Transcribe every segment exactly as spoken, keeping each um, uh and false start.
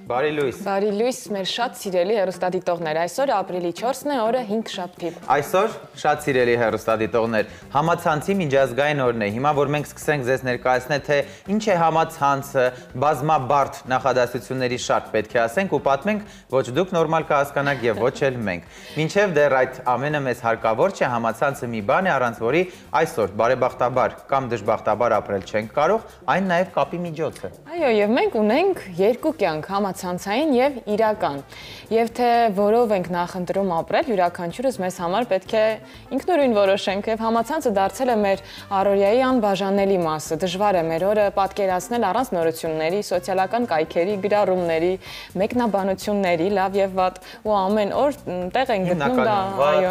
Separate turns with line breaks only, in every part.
Բարի լույս։
Բարի լույս, մեր շատ սիրելի հեռուստադիտողներ, այսօր ապրիլի չորսն է, օրը հինգշաբթի։
Այսօր շատ սիրելի հեռուստադիտողներ, համացանցի միջազգային օրն է։ Հիմա որ մենք սկսենք ձեզ ներկայացնել, թե ինչ է համացանցը, բազմաբարդ նախադասությունների շարք պետք է ասենք ու պատմենք, ոչ դուք նորմալ կհասկանաք եւ ոչ էլ մենք։ Մինչեւ դեռ այդ ամենը մեզ հարկավոր չէ, համացանցը մի բան է, առանց որի այսօր բարեբախտաբար կամ դժբախտաբար ապրել չենք կարող, այն նաեւ կապի միջոց է։
Այո, եւ մենք ունենք երկու կյանք, համացանցային եւ իրական։ Եվ թե որով ենք նախընտրում ապրել, յուրաքանչյուրս մեզ համար պետք է ինքնուրույն որոշենք եւ համացանցը դարձել է մեր առօրյայի անբաժանելի մասը։ Դժվար է մեր օրը պատկերացնել առանց նորությունների, սոցիալական կայքերի, գրառումների, մեկնաբանությունների, լավ եւ վատ ու ամեն օր տեղ ենք գտնում դա, այո։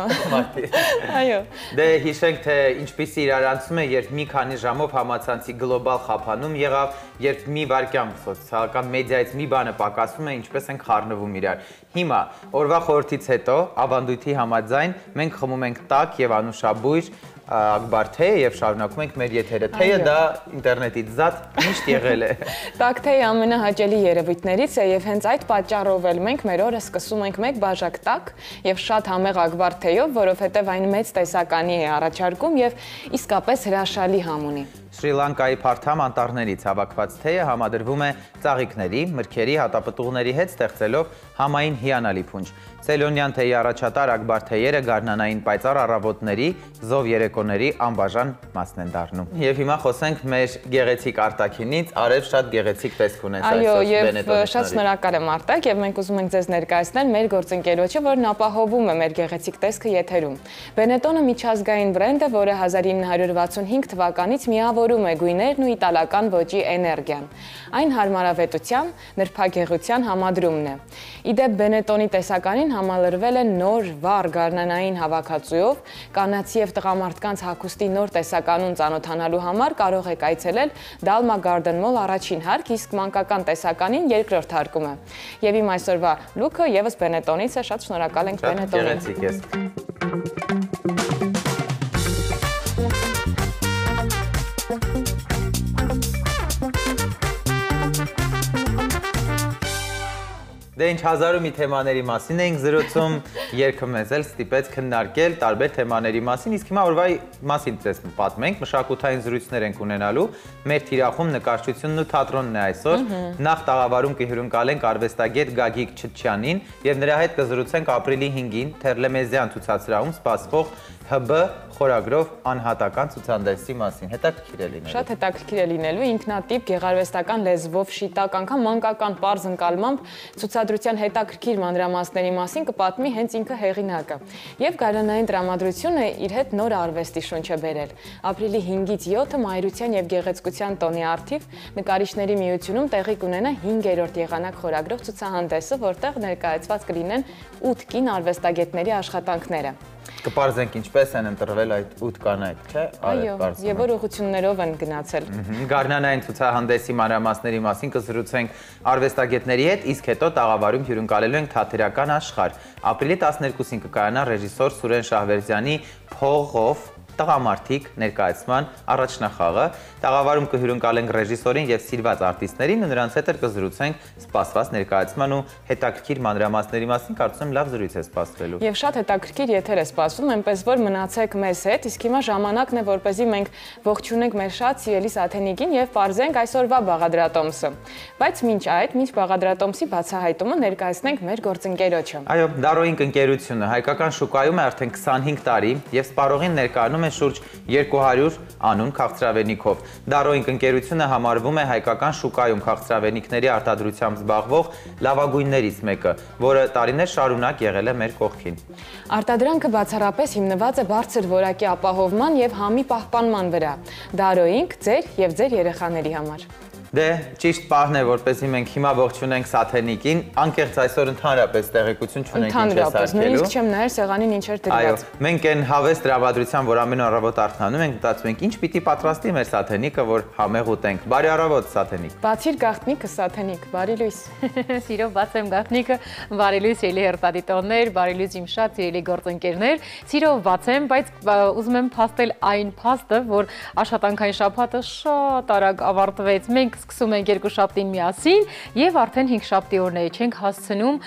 Այո։
Դե հիշենք, թե ինչպիսի իրարանցում է, երբ մի քանի ժամով համացանցի գլոբալ խափանում եղավ, երբ մի վայրկյան սոցիալական մեդիայից մի բանը պակասում է, ինչպես ենք խառնվում իրար։ Հիմա օրվա խորհրդից հետո ավանդույթի համաձայն մենք խմում ենք տաք եւ անուշաբույր ակբար թե եւ շարունակում ենք մեր եթերը։ Թեյը դա ինտերնետից զատ միշտ եղել է։
Տաք թեյը ամենահաճելի երևույթներից է եւ հենց այդ պատճառով էլ մենք մեր օրը սկսում ենք մեկ բաժակ տաք եւ շատ համեղ ակբար թեյով, որովհետեւ այն մեծ տեսականի է առաջարկում եւ իսկապես հրաշալի համ ունի։
Շրի Լանկայի Փարթամ անտառներից հավաքված թեյը համադրվում է ծաղիկների, մրգերի, հատապտուղների հետ ստեղծելով համային հիանալի փունջ։ Ցելոնյան թեյի առաջատար ակբար թեյերը գարնանային պայծառ առավոտների, զով երեկոների անբաժան մասն են դառնում։ Եվ հիմա խոսենք մեր գեղեցիկ արտաքինից, Արև շատ գեղեցիկ տեսք ունես
այսօր։ Այո, եւ շատ շնորհակալ եմ Արտակ, եւ մենք ուզում ենք ձեզ ներկայացնել մեր գործընկերոջը, որն ապահովում է մեր գեղեցիկ տեսքը եթերում։ Բենետոնը միջազգային բրենդ է, որը հազար ինը հարյուր վաթսունհինգ թվականից միավորում է գույներն ու իտալական ոճի էներգիան։ Այն հարմարավետության, նրբագեղության համադրումն է։ Իդեպ Բենետոնի տեսականին համալրվել է նոր վառ գարնանային հավաքածուով, կանացի եւ տղամարդկանց հագուստի նոր տեսականուն ծանոթանալու համար կարող եք այցելել Dalma Garden Mall առաջին հարկ, իսկ մանկական տեսականին երկրորդ հարկում է։ Եվ իմ այսօրվա լուքը եւս Բենետոնից է, շատ շնորհակալ ենք Բենետոնին։
Դե ինչ հազարու մի թեմաների մասին էինք զրուցում, երգը մեզ էլ ստիպեց քննարկել տարբեր թեմաների մասին, իսկ հիմա օրվայի մասին ձեզ պատմենք, մշակութային զրույցներ ենք ունենալու, մեր թիրախում նկարչությունն ու թատրոնն է այսօր, նախ տաղավարում կհյուրընկալենք արվեստագետ Գագիկ Չչյանին եւ նրա հետ կզրուցենք ապրիլի հինգին Թերլեմեզյան ցուցասրահում սպասվող Հ B խորագրով անհատական ցուցահանդեսի մասին։ Հետաքրքիր է լինելու։
Շատ հետաքրքիր է լինելու, ինքնատիպ գեղարվեստական լեզվով շիտակ, անգամ մանկական պարզ ընկալմամբ ցուցադրության հետաքրքիր մանրամասների մասին կպատմի հենց ինքը հեղինակը։ Եվ գարնանային տրամադրությունը իր հետ նոր արվեստի շունչ է բերել։ Ապրիլի հինգից յոթը մայրության եւ գեղեցկության տոնի առթիվ նկարիչների միությունում տեղի կունենա հինգերորդ եղանակ խորագրով ցուցահանդեսը, որտեղ ներկայացված կլինեն ութ կին արվեստագետների աշխատանքները։
Կպարզենք ինչպես են ընտրվել այդ ութ կանայք, չէ՞։
Այո, եւ որ ուղղություններով են գնացել։
Գարնանային ցուցահանդեսի մանրամասների մասին կզրուցենք արվեստագետների հետ, իսկ հետո տաղավարում հյուրընկալելու ենք թատերական աշխարհ։ Ապրիլի տասներկուսին կկայանա ռեժիսոր Սուրեն Շահվերդյանի Փողով տղամարդիկ ներկայացման առաջնախաղը, տաղավարում կհյուրընկալենք ռեժիսորին եւ սիրված արտիստներին ու նրանց հետ կզրուցենք սպասված ներկայացման ու հետաքրքիր մանրամասների մասին, կարծում եմ լավ զրույց է սպասվելու։
Եվ շատ հետաքրքիր եթեր է սպասվում, այնպես որ մնացեք մեզ հետ, իսկ հիմա ժամանակն է, որպեսզի մենք ողջունենք մեր շատ սիրելի Սաթենիկին եւ պարզենք այսօրվա բաղադրատոմսը։ Բայց մինչ այդ, մինչ բաղադրատոմսի բացահայտումը ներկայացնենք մեր գործընկերոջը։
Այո, Դարոինկ ընկերությունը հայկական շուկայում է արդեն քսանհինգ տարի եւ սպառողին ներկայանում շուրջ երկու հարյուր անուն քաղցրավենիքով։ Դարոինկ ընկերությունը համարվում է հայկական շուկայում քաղցրավենիքների արտադրությամբ զբաղվող լավագույններից մեկը, որը տարիներ շարունակ եղել է մեր կողքին։
Արտադրանքը բացառապես հիմնված է բարձր որակի ապահովման եւ համի պահպանման վրա։ Դարոինկ ձեր եւ ձեր երեխաների համար։
Դե ճիշտ պահն է, որպեսզի մենք հիմա ողջունենք Սաթենիկին, անկեղծ այսօր ընդհանրապես տեղեկություն չունենք ինչ է սարքելու։
Նույնիսկ չեմ նայել սեղանին ինչեր դրված։
Այո, մենք այն հավես տրամադրության, որ ամեն առավոտ արթնանում ենք, մտածում ենք, ինչ պիտի պատրաստի մեր Սաթենիկը, որ համեղ ուտենք։ Բարի առավոտ, Սաթենիկ։
Բացիր գաղտնիքը, Սաթենիկ, բարի լույս։
Սիրով բացեմ գաղտնիքը, բարի լույս, ելի հերթադիտողներ, բարի լույս իմ շատ սիրելի գործընկերներ։ Սիրով բացեմ, բայց ուզում եմ փաստել այն փաստը, որ աշխատանքային շաբաթը շատ արագ ավարտվեց։ Մենք սկսում ենք երկուշաբթին միասին եւ արդեն հինգշաբթի օրները չենք հասցնում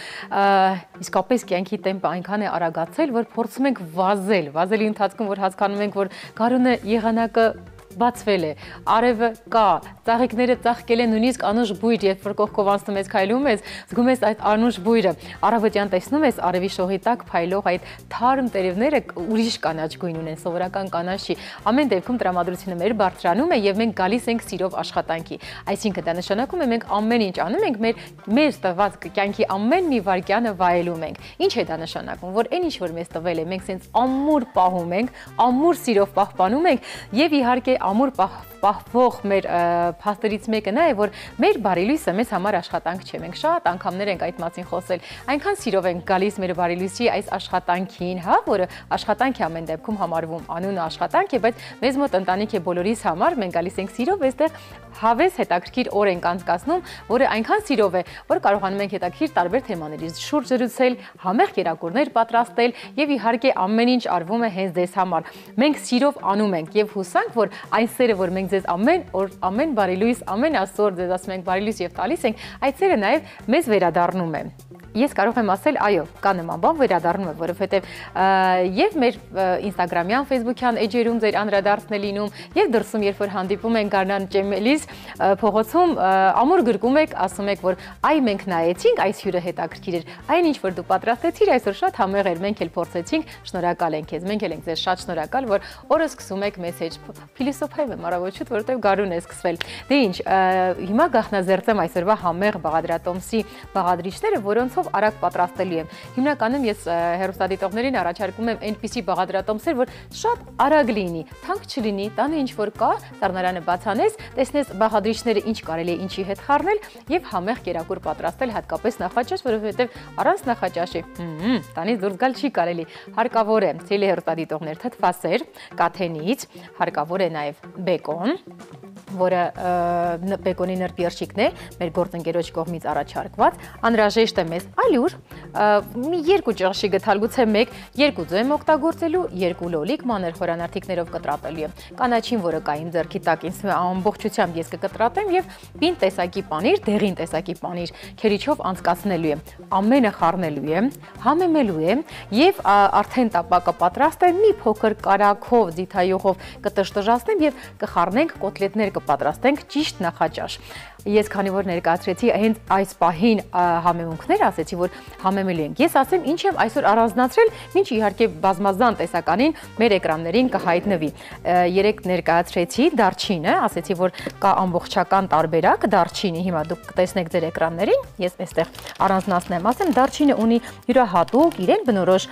իսկապես կյանքի տեմպը այնքան է արագացել, որ փորձում ենք վազել, վազելի ընթացքում որ հասկանում ենք, որ գարունը եղանակը բացվել է, արևը կա, ծաղիկները ծաղկել են, նույնիսկ անուշ բույր, երբ որ կողքով անցնում ես, քայլում ես, զգում ես այդ անուշ բույրը, առավոտյան տեսնում ես արևի շողի տակ փայլող այդ թարմ տերևները ուրիշ կանաչ գույն ունեն, սովորական կանաչ չի։ Ամեն դեպքում տրամադրությունը մեր բարձրանում է եւ մենք գալիս ենք սիրով աշխատանքի։ Այսինքն դա նշանակում է մենք ամեն ինչ անում ենք, մեր մեր տված կյանքի ամեն մի վայրկյանը վայելում ենք։ Ինչ է դա նշանակում, որ այն ինչ որ մեզ տվել է, մենք սենց ամուր պահում ենք, ամուր սիրով պահպանում ենք եւ իհարկե ամուր պահվող մեր փաստերից մեկը նա է, որ մեր բարի լույսը մեզ համար աշխատանք չէ։ Մենք շատ անգամներ ենք այդ մասին խոսել։ Այնքան սիրով ենք գալիս մեր բարի լույսի այս աշխատանքին, հա, որը աշխատանք է ամեն դեպքում համարվում, անունը աշխատանք է, բայց մեզ մոտ ընտանիք է բոլորիս համար, մենք գալիս ենք սիրով, այստեղ հավես հետաքրքիր օր ենք անցկացնում, որը այնքան սիրով է, որ կարողանում ենք հետաքրքիր տարբեր թեմաների շուրջ զրուցել, համեղ կերակուրներ պատրաստել եւ իհարկե ամեն ինչ արվում է հենց ձեզ համար։ Մենք սիրով անում ենք եւ հուսանք, որ այն սերը, որ մենք ձեզ ամեն օր, ամեն բարի լույս, ամեն այսօր ձեզ ասում ենք բարի լույս եւ տալիս ենք, այդ սերը նաեւ մեզ վերադառնում է։ Ես կարող եմ ասել, այո, կա նման բան վերադառնում է, որովհետև եւ մեր Instagram-յան, Facebook-յան էջերում ձեր անդրադարձն է լինում եւ դրսում, երբ որ հանդիպում ենք Գառնան Ճեմելիս փողոցում, ամուր գրկում եք, ասում եք, որ այ մենք նայեցինք, այս հյուրը հետաքրքիր էր, այն ինչ որ դու պատրաստեցիր, այսօր շատ համեղ էր, մենք էլ փորձեցինք, շնորհակալ ենք քեզ, մենք էլ ենք ձեզ շատ շնորհակալ, որ օրը սկսում եք մեսեջ, փիլիսոփայում եմ առավոտ, որովհետև գարուն է սկսվել։ Դե ինչ, հիմա գաղտնազերծեմ այսօրվա համեղ բաղադրատոմսի բաղադրիչները, որոնց արագ պատրաստելու եմ։ Հիմնականում ես հեռուստադիտողներին առաջարկում եմ այնպիսի բաղադրատոմսեր, որ շատ արագ լինի, թանկ չլինի, տանը ինչ որ կա, սառնարանը բացանես, տեսնես բաղադրիչները ինչ կարելի է ինչի հետ խառնել եւ համեղ կերակուր պատրաստել, հատկապես նախաճաշ, որովհետեւ առանց նախաճաշի, տանից դուրս գալ չի կարելի։ Հարկավոր է ցելի հեռուստադիտողներ թթվասեր, կաթենից, հարկավոր է նաեւ բեկոն, որը բեկոնի նրբերշիկն է, մեր գործընկերոջ կողմից առաջարկված, անհրաժեշտ է մեզ ալյուր, մի երկու ճաշի գթալ, գուցե մեկ, երկու ձու օգտագործելու, երկու լոլիկ մանր խորանարդիկներով կտրատելու եմ։ Կանաչին, որը կա իմ ձեռքի տակ, ինձ ամբողջությամբ ես կկտրատեմ եւ բին տեսակի պանիր, դեղին տեսակի պանիր քերիչով անցկացնելու եմ։ Ամենը խառնելու եմ, համեմելու եմ եւ արդեն տապակը պատրաստ է, մի փոքր կարագով, ձիթայուղով կտշտժացնեմ եւ կխառնենք կոտլետներ պատրաստենք ճիշտ նախաճաշ։ Ես քանի որ ներկայացրեցի հենց այս պահին համեմունքներ, ասեցի, որ համեմելու ենք։ Ես ասեմ, ինչ եմ այսօր առանձնացրել, ինչ իհարկե բազմազան տեսականին մեր էկրաններին կհայտնվի։ Երեք ներկայացրեցի դարչինը, ասեցի, որ կա ամբողջական տարբերակ դարչինի, հիմա դուք կտեսնեք ձեր էկրաններին, ես այստեղ առանձնացնեմ, ասեմ, դարչինը ունի յուրահատուկ իրեն բնորոշ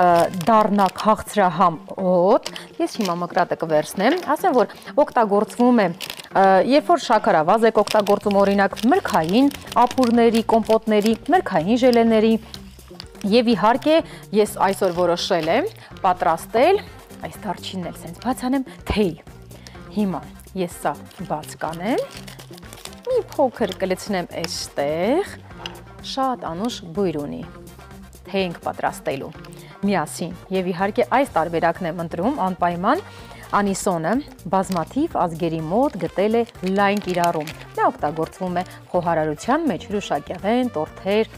դառնա քաղցրահամ հոտ։ Ես հիմա մկրատը կվերցնեմ, ասեմ, որ օգտագործվում է, երբ որ շաքարավազ եք օգտագործում, օրինակ մրգային ապուրների, կոմպոտների, մրգային ժելեների եւ իհարկե ես այսօր որոշել եմ պատրաստել, այս դարչինն էլ սենց բաց անեմ, թեյ։ Հիմա ես սա բաց կանեմ, մի փոքր կլցնեմ այստեղ, շատ անուշ բույր ունի, թեյ ենք պատրաստելու միասին եւ իհարկե այս տարբերակն եմ ընտրում անպայման։ Անիսոնը բազմաթիվ ազգերի մոտ գտել է լայն կիրառում։ Նա օգտագործվում է խոհարարության մեջ, հյուրուշակեղեն, տորթեր,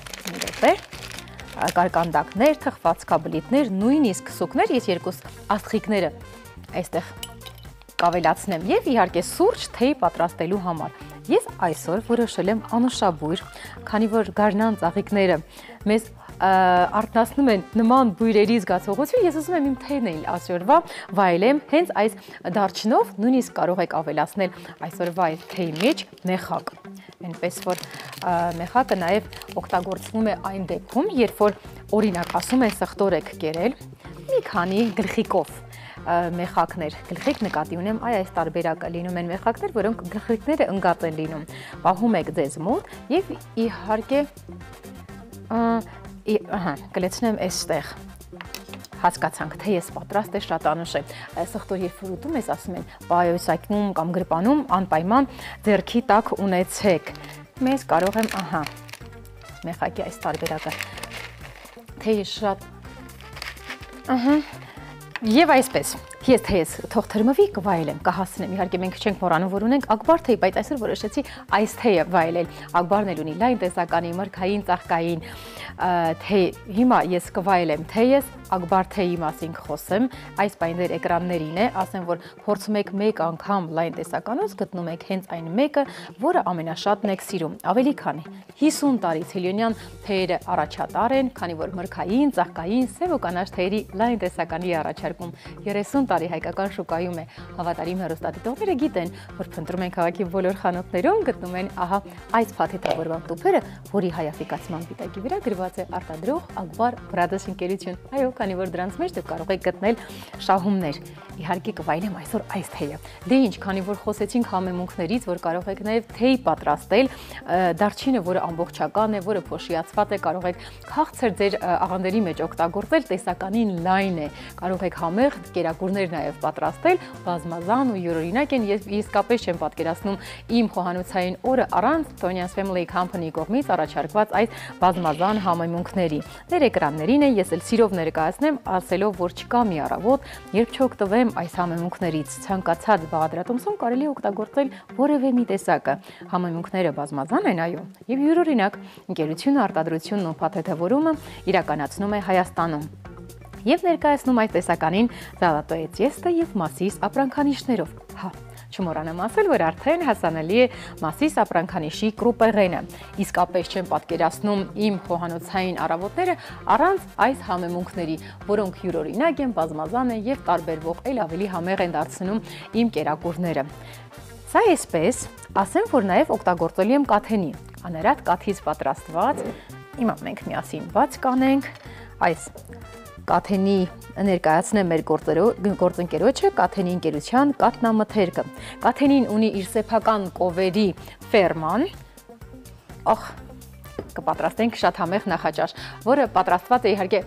կարկանդակներ, թխվածքաբլիթներ, նույնիսկ սուկներ, ես երկու աստղիկները այստեղ կավելացնեմ եւ իհարկե սուրճ թեյ պատրաստելու համար։ Ես այսօր որոշել եմ անուշաբույր, քանի որ գարնան ծաղիկները մեզ արթնացնում են նման բույրերի զգացողություն, ես ուզում եմ իմ թեյն էլ այսօրվա վայելեմ հենց այս դարչինով, նույնիսկ կարող եք ավելացնել այսօրվա այս թեյի մեջ մեխակ։ Այնպես որ մեխակը նաև օգտագործվում է այն դեպքում, երբ որ օրինակ ասում են սխտոր եք կերել, մի քանի գլխիկով մեխակներ, գլխիկ նկատի ունեմ, այ այս տարբերակը լինում են մեխակներ, որոնք գլխիկները ընկած են լինում, պահում եք ձեզ մոտ եւ իհարկե Ահա, կլեցնեմ այստեղ, հասկացանք, թե ես պատրաստ է շատ անուշ է, սխտոր երբ որ ուտում ես, ասում են, պայոսակնում կամ գրպանում, անպայման ձեռքի տակ ունեցեք, մեզ կարող եմ, ահա, մեխակի այս տարբերակը, թեյը շատ, ահա, եւ այսպես, ես թե ես թող թրմվի կվայելեմ, կհասնեմ։ Իհարկե մենք չենք մոռանում, որ ունենք ակբար թեյ, բայց այսօր որոշեցի այս թեյը վայելել։ Ակբարն էլ ունի լայն տեսականի, մրգային, ծաղկային թեյ։ Հիմա ես կվայելեմ թեյս, ակբար թեյի մասին կխոսեմ, այս պայմաններ էկրաններին է, ասեմ, որ փորձում եք մեկ անգամ լայն տեսականոց, գտնում եք հենց այն մեկը, որը ամենաշատն եք սիրում։ Ավելի քան հիսուն տարի Ցիլիոնյան թեյերը առաջատար են, քանի որ մրգային, ծաղկային, սև ու կանաչ թեյերի լայն տեսականի առաջարկում երեսուն տարի հայկական շուկայում է։ Հավատարիմ հեռուստադիտողները գիտեն, որ փնտրում են քաղաքի բոլոր խանութներում, գտնում են ահա այս փաթեթավորված տուփերը, որի հայաֆիկացման պիտակի վրա գրված է արտադրող Ակբար Brothers ընկերություն։ Այո, քանի որ դրանց մեջ դուք կարող եք գտնել շահումներ։ Իհարկե կվայելեմ այսօր այս թեյը։ Դե ինչ, քանի որ խոսեցինք համեմունքներից, որ կարող եք նաև թեյ պատրաստել, դարչինը, որը ամբողջական է, որը փոշիացված է, կարող եք քաղցր ձեր աղանդերի մեջ օգտագործել, տեսականին լայն է։ Կարող եք համեղ կերակուրներ նաև պատրաստել, բազմազան ու յուրօրինակ են։ Ես իսկապես չեմ պատկերացնում իմ խոհանոցային օրը առանց Tonia's Family Company կողմից առաջարկված այս բազմազան համեմունքների։ Ներ էկրաններին է, ես էլ սիրով ներկայացնեմ, ասելով, որ չկա մի առավոտ, երբ չօգտվեմ այս համեմունքներից։ Ցանկացած բաղադրատոմսում կարելի է օգտագործել որևէ մի տեսակը։ Համեմունքները բազմազան են, այո, եւ յուրօրինակ ընկերությունը արտադրությունն ու փաթեթավորումը իրականացնում է Հայաստանում։ Եվ ներկայացնում այդ տեսականին Zalato Etiesta եւ Masis ապրանքանիշներով։ Հա, չմոռանամ ասել, որ արդեն հասանելի է Masis ապրանքանիշի կրուպեղենը։ Իսկապես չեմ պատկերացնում իմ խոհանոցային առավոտները առանց այս համեմունքների, որոնք յուրօրինակ են, բազմազան են եւ տարբերվող էլ ավելի համեղ են դարձնում իմ կերակուրները։ Սա այսպես, ասեմ, որ նաև օգտագործելի եմ կաթենի, անարատ կաթից պատրաստված։ Հիմա մենք միասին բաց կանենք այս կաթենի ներկայացնեմ մեր գործընկերոջը Կաթենի ընկերության կաթնամթերքը։ Կաթենին ունի իր սեփական կովերի ֆերման, ախ, կպատրաստենք շատ համեղ նախաճաշ, որը պատրաստված է իհարկե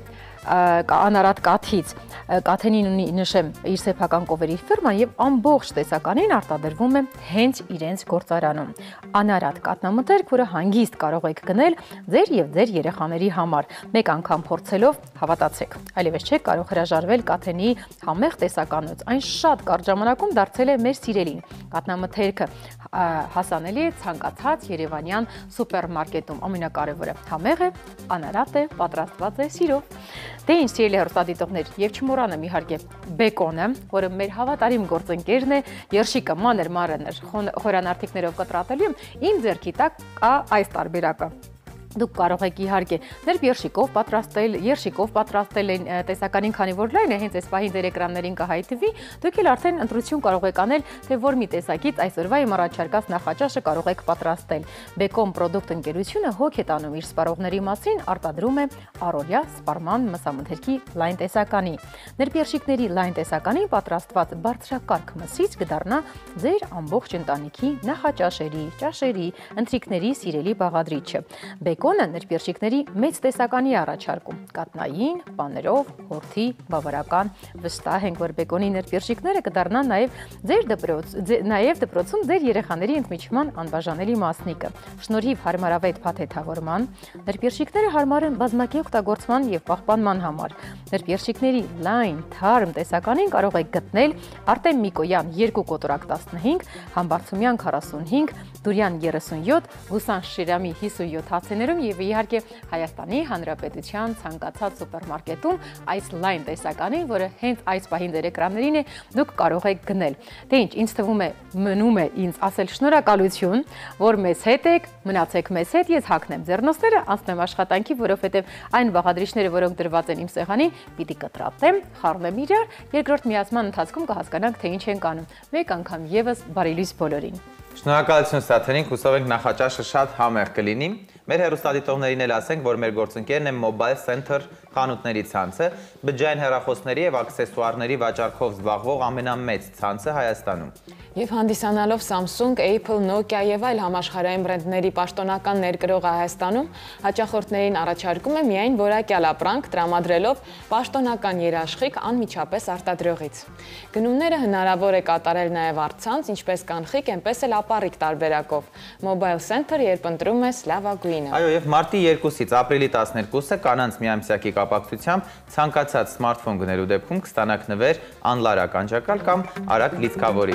անարատ կաթից։ Կաթենին ունի, նշեմ, իր սեփական կովերի ֆերման եւ ամբողջ տեսականին արտադրվում է հենց իրենց գործարանում։ Անարատ կաթնամթերք, որը հանգիստ կարող եք գնել ձեր եւ ձեր երեխաների համար։ Մեկ անգամ փորձելով հավատացեք, այլևս չեք կարող հրաժարվել Կաթենի համեղ տեսականոց։ Այն շատ կարճ ժամանակում դարձել է մեր սիրելին։ Կաթնամթերքը հասանելի է ցանկացած երևանյան սուպերմարկետում։ Ամենակարևորը համեղ է, անարատ է, պատրաստված է սիրով։ Դե ինչ սիրելի հեռուստադիտողներ, եւ չմոռանամ իհարկե բեկոնը, որը մեր հավատարիմ գործընկերն է, երշիկը մանր մարներ խորանարդիկներով կտրատելու եմ, իմ ձեռքի տակ կա այս տարբերակը։ Դուք կարող եք իհարկե ներբ երշիկով պատրաստել, երշիկով պատրաստել են տեսականին, քանի որ լայն է, հենց այս պահին ձեր էկրաններին կհայտնվի, դուք էլ արդեն ընտրություն կարող եք անել, թե որ մի տեսակից այսօրվա իմ առաջարկած նախաճաշը կարող եք պատրաստել։ Բեկոն Product ընկերությունը հոգ է տանում իր սպառողների մասին, արտադրում է առօրյա սպառման մսամթերքի լայն տեսականի։ Ներբ երշիկների լայն տեսականին պատրաստված բարձրակարգ մսից կդառնա ձեր ամբողջ ընտանիքի նախաճաշերի, ճաշերի, ընթրիքների սիրելի բաղադրիչը։ Բեկոնը ներբերշիկների մեծ տեսականի առաջարկում, կատնային, պաներով, հորթի, բավարական, վստահ ենք, որ բեկոնի ներբերշիկները կդառնան նաև ձեր դպրոց, նաև դպրոցում ձեր երեխաների ընդմիջման անբաժանելի մասնիկը։ Շնորհիվ հարմարավետ փաթեթավորման, ներբերշիկները հարմար են բազմակի օգտագործման եւ պահպանման համար։ Ներբերշիկների լայն, թարմ տեսականին կարող եք գտնել Արտեմ Միկոյան երկու կոտորակ տասնհինգ, Համբարձումյան քառասունհինգ, Դուրյան երեսունյոթ, Գուսան Շիրամի հիսունյոթ հացեներում եւ իհարկե Հայաստանի Հանրապետության ցանկացած սուպերմարկետում այս լայն տեսականին, որը հենց այս պահին ձեր էկրաններին է, դուք կարող եք գնել։ Դե ինչ, ինձ թվում է մնում է ինձ ասել շնորհակալություն, որ մեզ հետ եք, մնացեք մեզ հետ, ես հագնեմ ձեռնոցները, անցնեմ աշխատանքի, որովհետեւ այն բաղադրիչները, որոնք դրված են իմ սեղանին, պիտի կտրատեմ, խառնեմ իրար, երկրորդ միացման ընթացքում կհասկանանք, թե ինչ ենք անում։ Մեկ անգամ եւս բարի լույս բոլորին։
Շնորհակալություն Սաթենին, հուսով ենք նախաճաշը շատ համեղ կլինի։ Մեր հեռուստադիտողներին էլ ասենք, որ մեր գործընկերն է Mobile Center խանութների ցանցը, բջջային հեռախոսների եւ աքսեսուարների վաճառքով զբաղվող ամենամեծ ցանցը Հայաստանում։
Եվ հանդիսանալով Samsung, Apple, Nokia եւ այլ համաշխարհային բրենդների պաշտոնական ներկրողը Հայաստանում, հաճախորդներին առաջարկում է միայն որակյալ ապրանք, տրամադրելով պաշտոնական երաշխիք անմիջապես արտադրողից։ Գնումները հնարավոր է կատարել նաեւ առցանց, ինչպես կանխիկ, այնպես էլ ապառիկ տարբերակով։ Mobile Center, երբ ընտրում ես լավագույնը։
Այո, եւ մարտի երկուսից ապրիլի տասներկուսը կանանց միամսյակի կապակցությամբ ցանկացած սմարթֆոն գնելու դեպքում կստանաք նվեր անլար ականջակալ կամ արագ լիցքավորիչ։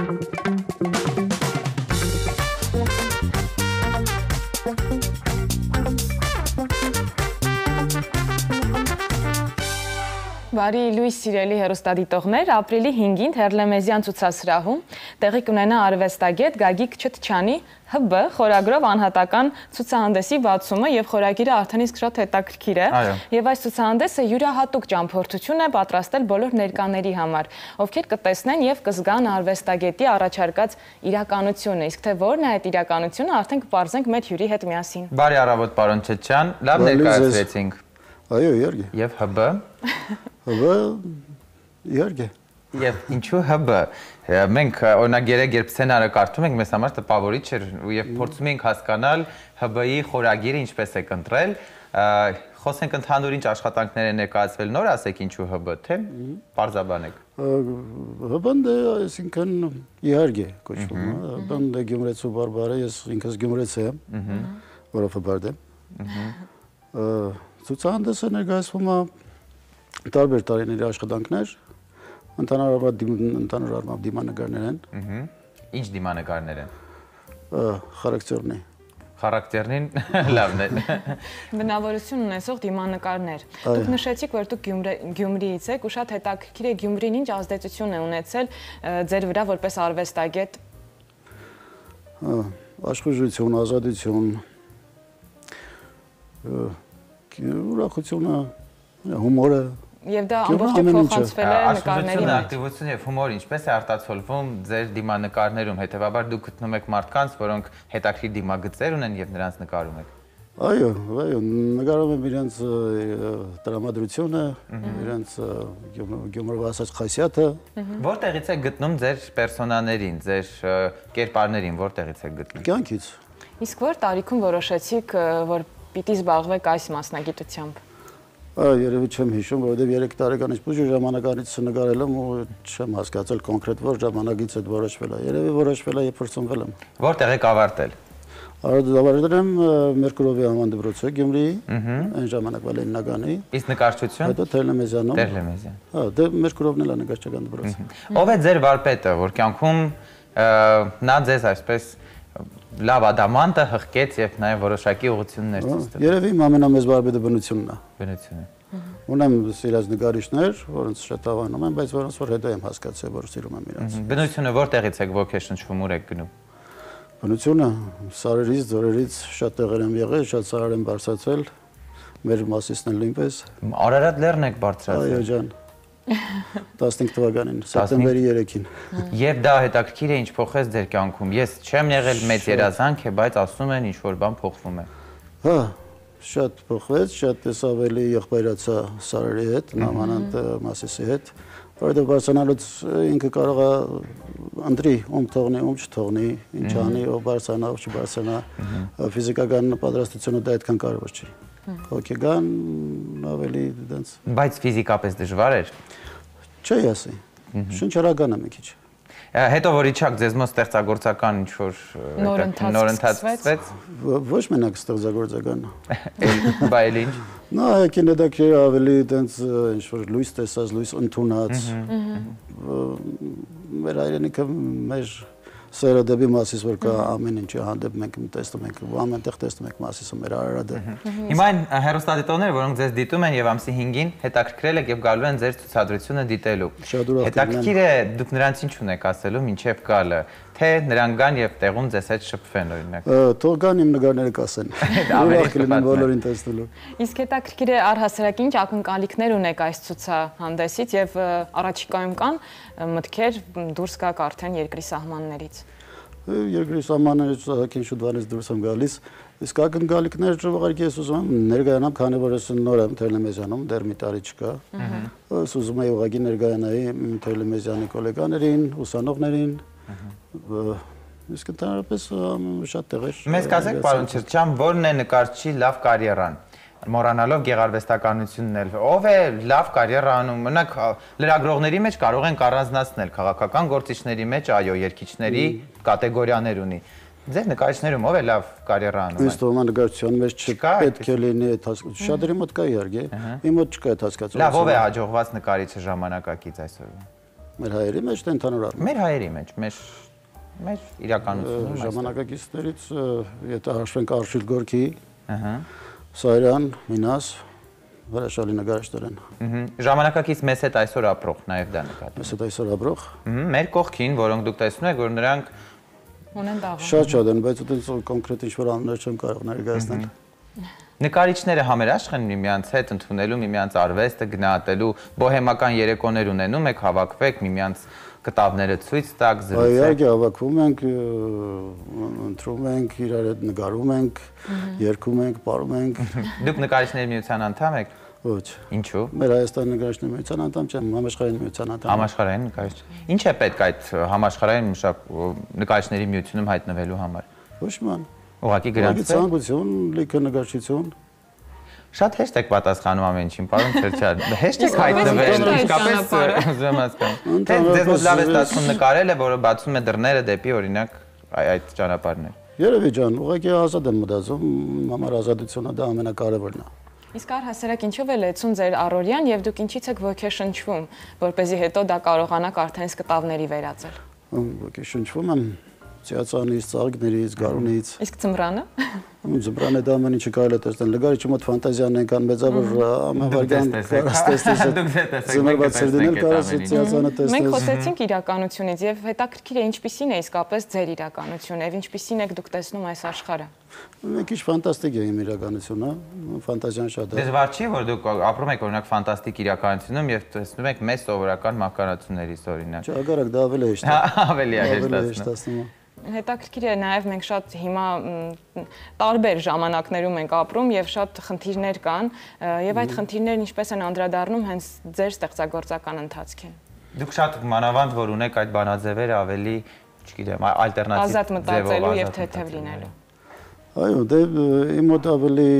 Բարի լույս սիրելի հեռուստադիտողներ, ապրիլի հինգին Թերլեմեզյան ցուցասրահում տեղի կունենա արվեստագետ Գագիկ Չտչյանի Հ B խորագրով անհատական ցուցահանդեսի բացումը եւ խորագիրը արդեն իսկ շատ հետաքրքիր է եւ այս ցուցահանդեսը յուրահատուկ ճամփորդություն է պատրաստել բոլոր ներկաների համար, ովքեր կտեսնեն եւ կզգան արվեստագետի առաջարկած իրականությունը, իսկ թե որն է այդ իրականությունը, արդեն կպարզենք մեր հյուրի հետ միասին։
Բարի առավոտ, պարոն Չտչյան, լավ ներկայացրեցինք։
Այո, իհարկե։
Եվ Հ B
Հ B իհարկե։
Եվ ինչու Հ B Մենք օրինակ երեք երբ սցենարը կարդում ենք, մեզ համար տպավորիչ էր եւ փորձում ենք հասկանալ Հ B-ի խորագիրը ինչպես է կընտրել։ Խոսենք ընդհանուր ինչ աշխատանքներ են ներկայացվել, նոր ասեք ինչու Հ B, թե պարզաբանեք։
Հ B-ն դե այսինքն իհարկե կոչվում է։ Հ B-ն դե գյումրեցու բարբար է, ես ինքս գյումրեցի եմ, որով հբարդ եմ։ Ցուցահանդեսը ներկայացվում է տարբեր տարիների աշխատանքներ, ընդհանուր առմամբ դիմանկարներ են։
Ինչ դիմանկարներ են։
Խարակտերնի։
Խարակտերնին լավն է։
Բնավորություն ունեցող դիմանկարներ։ Դուք նշեցիք, որ դուք Գյումրիից եք ու շատ հետաքրքիր է Գյումրին ինչ ազդեցություն է ունեցել ձեր վրա որպես արվեստագետ։
Աշխուժություն, ազատություն, ուրախությունը, հումորը։
Եվ դա ամբողջովին փոխանցվել է նկարների մեջ։
Ակտիվությունը եւ հումորը ինչպես է արտացոլվում ձեր դիմանկարներում, հետեւաբար դուք գտնում եք մարդկանց, որոնք հետաքրքիր դիմագծեր ունեն եւ նրանց նկարում եք։
Այո, այո, նկարում եմ իրենց տրամադրությունը, իրենց գյումրվա ասած խասյաթը։
Որտեղից եք գտնում ձեր պերսոնաներին, ձեր կերպարներին, որտեղից եք գտնում։
Կյանքից։
Իսկ որ տարիքում որոշեցիք, որ պիտի զբաղվեք այս մասնագիտությամբ։
Երևի չեմ հիշում, որովհետև երեք տարեկանից փոքր ժամանակից նկարել եմ ու չեմ հասկացել կոնկրետ որ ժամանակից այդ որոշվել է։ Երևի որոշվել է, երբ փորձել եմ։
Որտեղ եք ավարտել։
Ավարտել եմ Մերկուրովի համան դպրոցը Գյումրիի, այն ժամանակվա Լենինականի։
Իսկ նկարչություն։
Հետո Թերլեմեզյանում։
Թերլեմեզյան։
Հա, դե Մերկուրովն էլ է նկարչական դպրոցը։
Ով է ձեր վարպետը, որ կյանքում նա ձեզ այսպես լավ ադամանտը հղկեց եւ նաեւ որոշակի ուղղություններ ցույց տվեց։
Երևի իմ ամենամեծ վարպետը բնությունն է։
Բնությունը։
Ունեմ սիրած նկարիչներ, որոնց շատ հավանում եմ, բայց որոնց որ հետո եմ հասկացել, որ սիրում եմ իրենց։
Բնությունը որտեղից եք ոգեշնչվում, ուր եք գնում։
Բնությունը սարերից, ձորերից շատ տեղեր եմ եղել, շատ սարեր եմ բարձրացել, մեր մասիսն էլ նույնպես։
Արարատ լեռն եք բարձրացել։
Այո ջան։ տասնհինգ թվականին, սեպտեմբերի երեքին։
Եվ դա հետաքրքիր է ինչ փոխեց ձեր կյանքում։ Ես չեմ եղել մեծ երազանք է, բայց ասում են ինչ որ բան փոխվում է։
Հա, շատ փոխվեց, շատ տեսավելի եղբայրացա սարերի հետ, նամանանտ մասիսի հետ, որովհետև բարձրանալուց ինքը կարող է ընտրի, ում թողնի, ում չթողնի, ինչ անի, ով բարձրանա, ով չբարձրանա, ֆիզիկական պատրաստությունը դա այդքան կարևոր չի։ Հոգեգան ավելի դենց։
Բայց ֆիզիկապես դժվար էր։
Չի ասի։ Շնչառական է մի քիչ։
Հետո որ իջաք ձեզ մոտ ստեղծագործական ինչ որ նոր ընթաց սկսվեց։
Ոչ մենակ ստեղծագործական։
Բայց ինչ։
Նա կինետակեր ավելի դենց ինչ որ լույս տեսած, լույս ընդունած։ Մեր հայրենիքը մեր սերը դեպի Մասիս որ կա ամեն ինչի հանդեպ մենք տեսնում ենք, ամենտեղ տեսնում ենք Մասիսը մեր Արարատը։
Հիմա այն հեռուստադիտողները, որոնք ձեզ դիտում են եւ ամսի հինգին հետաքրքրել եք եւ գալու են ձեր ցուցադրությունը դիտելու։ Հետաքրքիր է դուք նրանց ինչ ունեք ասելու մինչեւ գալը, թե նրանք գան եւ տեղում ձեզ հետ շփվեն օրինակ։
Թող գան իմ նկարները կասեն։ Ուրախ կլինեմ բոլորին տեսնելու։
Իսկ հետաքրքիր է առհասարակ ինչ ակնկալիքներ ունեք այս ցուցահանդեսից եւ առաջիկայում կան մտքեր դուրս գաք արդեն երկրի սահմաններից։
Երկրի սահմաններից հակին շուտ բանից դուրս եմ գալիս, իսկ ակնկալիքներ ուղղակի ես ուզում եմ ներկայանամ, քանի որ ես նոր եմ Թերլեմեզյանում, դեռ մի տարի չկա։ Ես ուզում եի ուղղակի ներկայանայի Թերլեմեզյանի գոլեգաներին, ուսանողներին, Իսկ ընդհանրապես շատ տեղեր։
Մեզ կասեք, պարոն Չրչյան, որն է նկարչի լավ կարիերան։ Մոռանալով գեղարվեստականությունն էլ, ով է լավ կարիերա անում, մենակ լրագրողների մեջ կարող ենք առանձնացնել, քաղաքական գործիչների մեջ, այո, երգիչների կատեգորիաներ ունի։ Ձեր նկարիչներում ով է լավ կարիերա անում։
Ինձ թվում է նկարչության մեջ չպետք է լինի այդ հասկացությունը։ Շատերի մոտ կա իհարկե, իմ մոտ չկա այդ հասկացությունը։
Լավ, ով է հաջողված նկարիչը ժամանակակից այսօրվա։
Մեր հայերի մեջ թե ընդհանուր առմամբ։
Մեր հայերի մեջ, մեր մեր իրականությունում
ժամանակակիցներից, եթե հաշվենք Արշիլ Գորկի,
ըհը,
Սարյան, Մինաս, հրաշալի նկարիչներ են։
Ժամանակակից մեզ հետ այսօր ապրող, նաև դա նկատում։
Մեզ հետ այսօր ապրող։
Մեր կողքին, որոնք դուք տեսնում եք, որ նրանք
ունեն դաղ։
Շատ-շատ են, բայց այդպես կոնկրետ ինչ-որ անուններ չեմ կարող ներկայացնել։
Նկարիչները համերաշխ են միմյանց հետ ընդունելու միմյանց արվեստը, գնահատելու, բոհեմական երեկոներ ունենում եք, հավաքվեք, միմյանց կտավները ցույց տաք, զրուցեք։
Իհարկե հավաքվում ենք, ընտրում ենք, իրար հետ նկարում ենք, երգում ենք, պարում ենք։
Դուք նկարիչների միության անդամ եք։
Ոչ։
Ինչու։
Մեր Հայաստանի նկարիչների միության անդամ չեմ, համաշխարհային միության անդամ։
Համաշխարհային նկարիչ։ Ինչ է պետք այդ համաշխարհային նկարիչների միությունում հայտնվելու համար։
Ոչ ման։
Ուղղակի գրանցվել։
Ցանկություն, լիքը նկարչություն։
Շատ հեշտ եք պատասխանում ամեն ինչին, պարոն Չրչյան։ Հեշտ եք հայտնվել, իսկապես ուզում հասկանալ։ Թե ձեզ մոտ լավ է ստացվում նկարելը, որը բացում է դռները դեպի օրինակ այդ ճանապարհներ։
Երևի ջան, ուղղակի ազատ եմ մտածում, համար ազատությունը դա ամենակարևորն է։
Իսկ առհասարակ ինչով է լեցուն ձեր առօրյան եւ դուք ինչից եք ոգեշնչվում, որպեսզի հետո դա կարողանաք արդեն սկտավների վերածել։
Ոգեշնչվում եմ ծիածանից, ծաղիկներից, գարունից։
Իսկ ձմռանը։
Ձմռանը դա ամեն ինչը կարելի է տեսնել։ Նկարիչի մոտ ֆանտազիան է կան մեծավոր ամենավարգան ձմռված սերդինել կարաս ծիածանը տեսնել։
Մենք խոսեցինք իրականությունից եւ հետաքրքիր է ինչպիսին է իսկապես ձեր իրականությունը եւ ինչպիսին եք դուք տեսնում այս աշխարհը։
Մի քիչ ֆանտաստիկ է իմ իրականությունը, ֆանտազիան շատ է։
Դժվար չի, որ դուք ապրում եք օրինակ ֆանտաստիկ իրականությունում եւ տեսնում եք մեծ սովորական մահկանացուներից օրինակ։
Չէ, ագարակ դա ավելի հեշտ է։
Ավելի է հեշտացնում։
Հետաքրքիր է նաև մենք շատ հիմա տարբեր ժամանակներում ենք ապրում եւ շատ խնդիրներ կան եւ այդ խնդիրներն ինչպես են անդրադառնում հենց ձեր ստեղծագործական ընթացքին։
Դուք շատ մանավանդ որ ունեք այդ բանաձևերը ավելի, չգիտեմ, ալտերնատիվ
ազատ մտածելու եւ թեթև լինելու։
Այո, դե իմ մոտ ավելի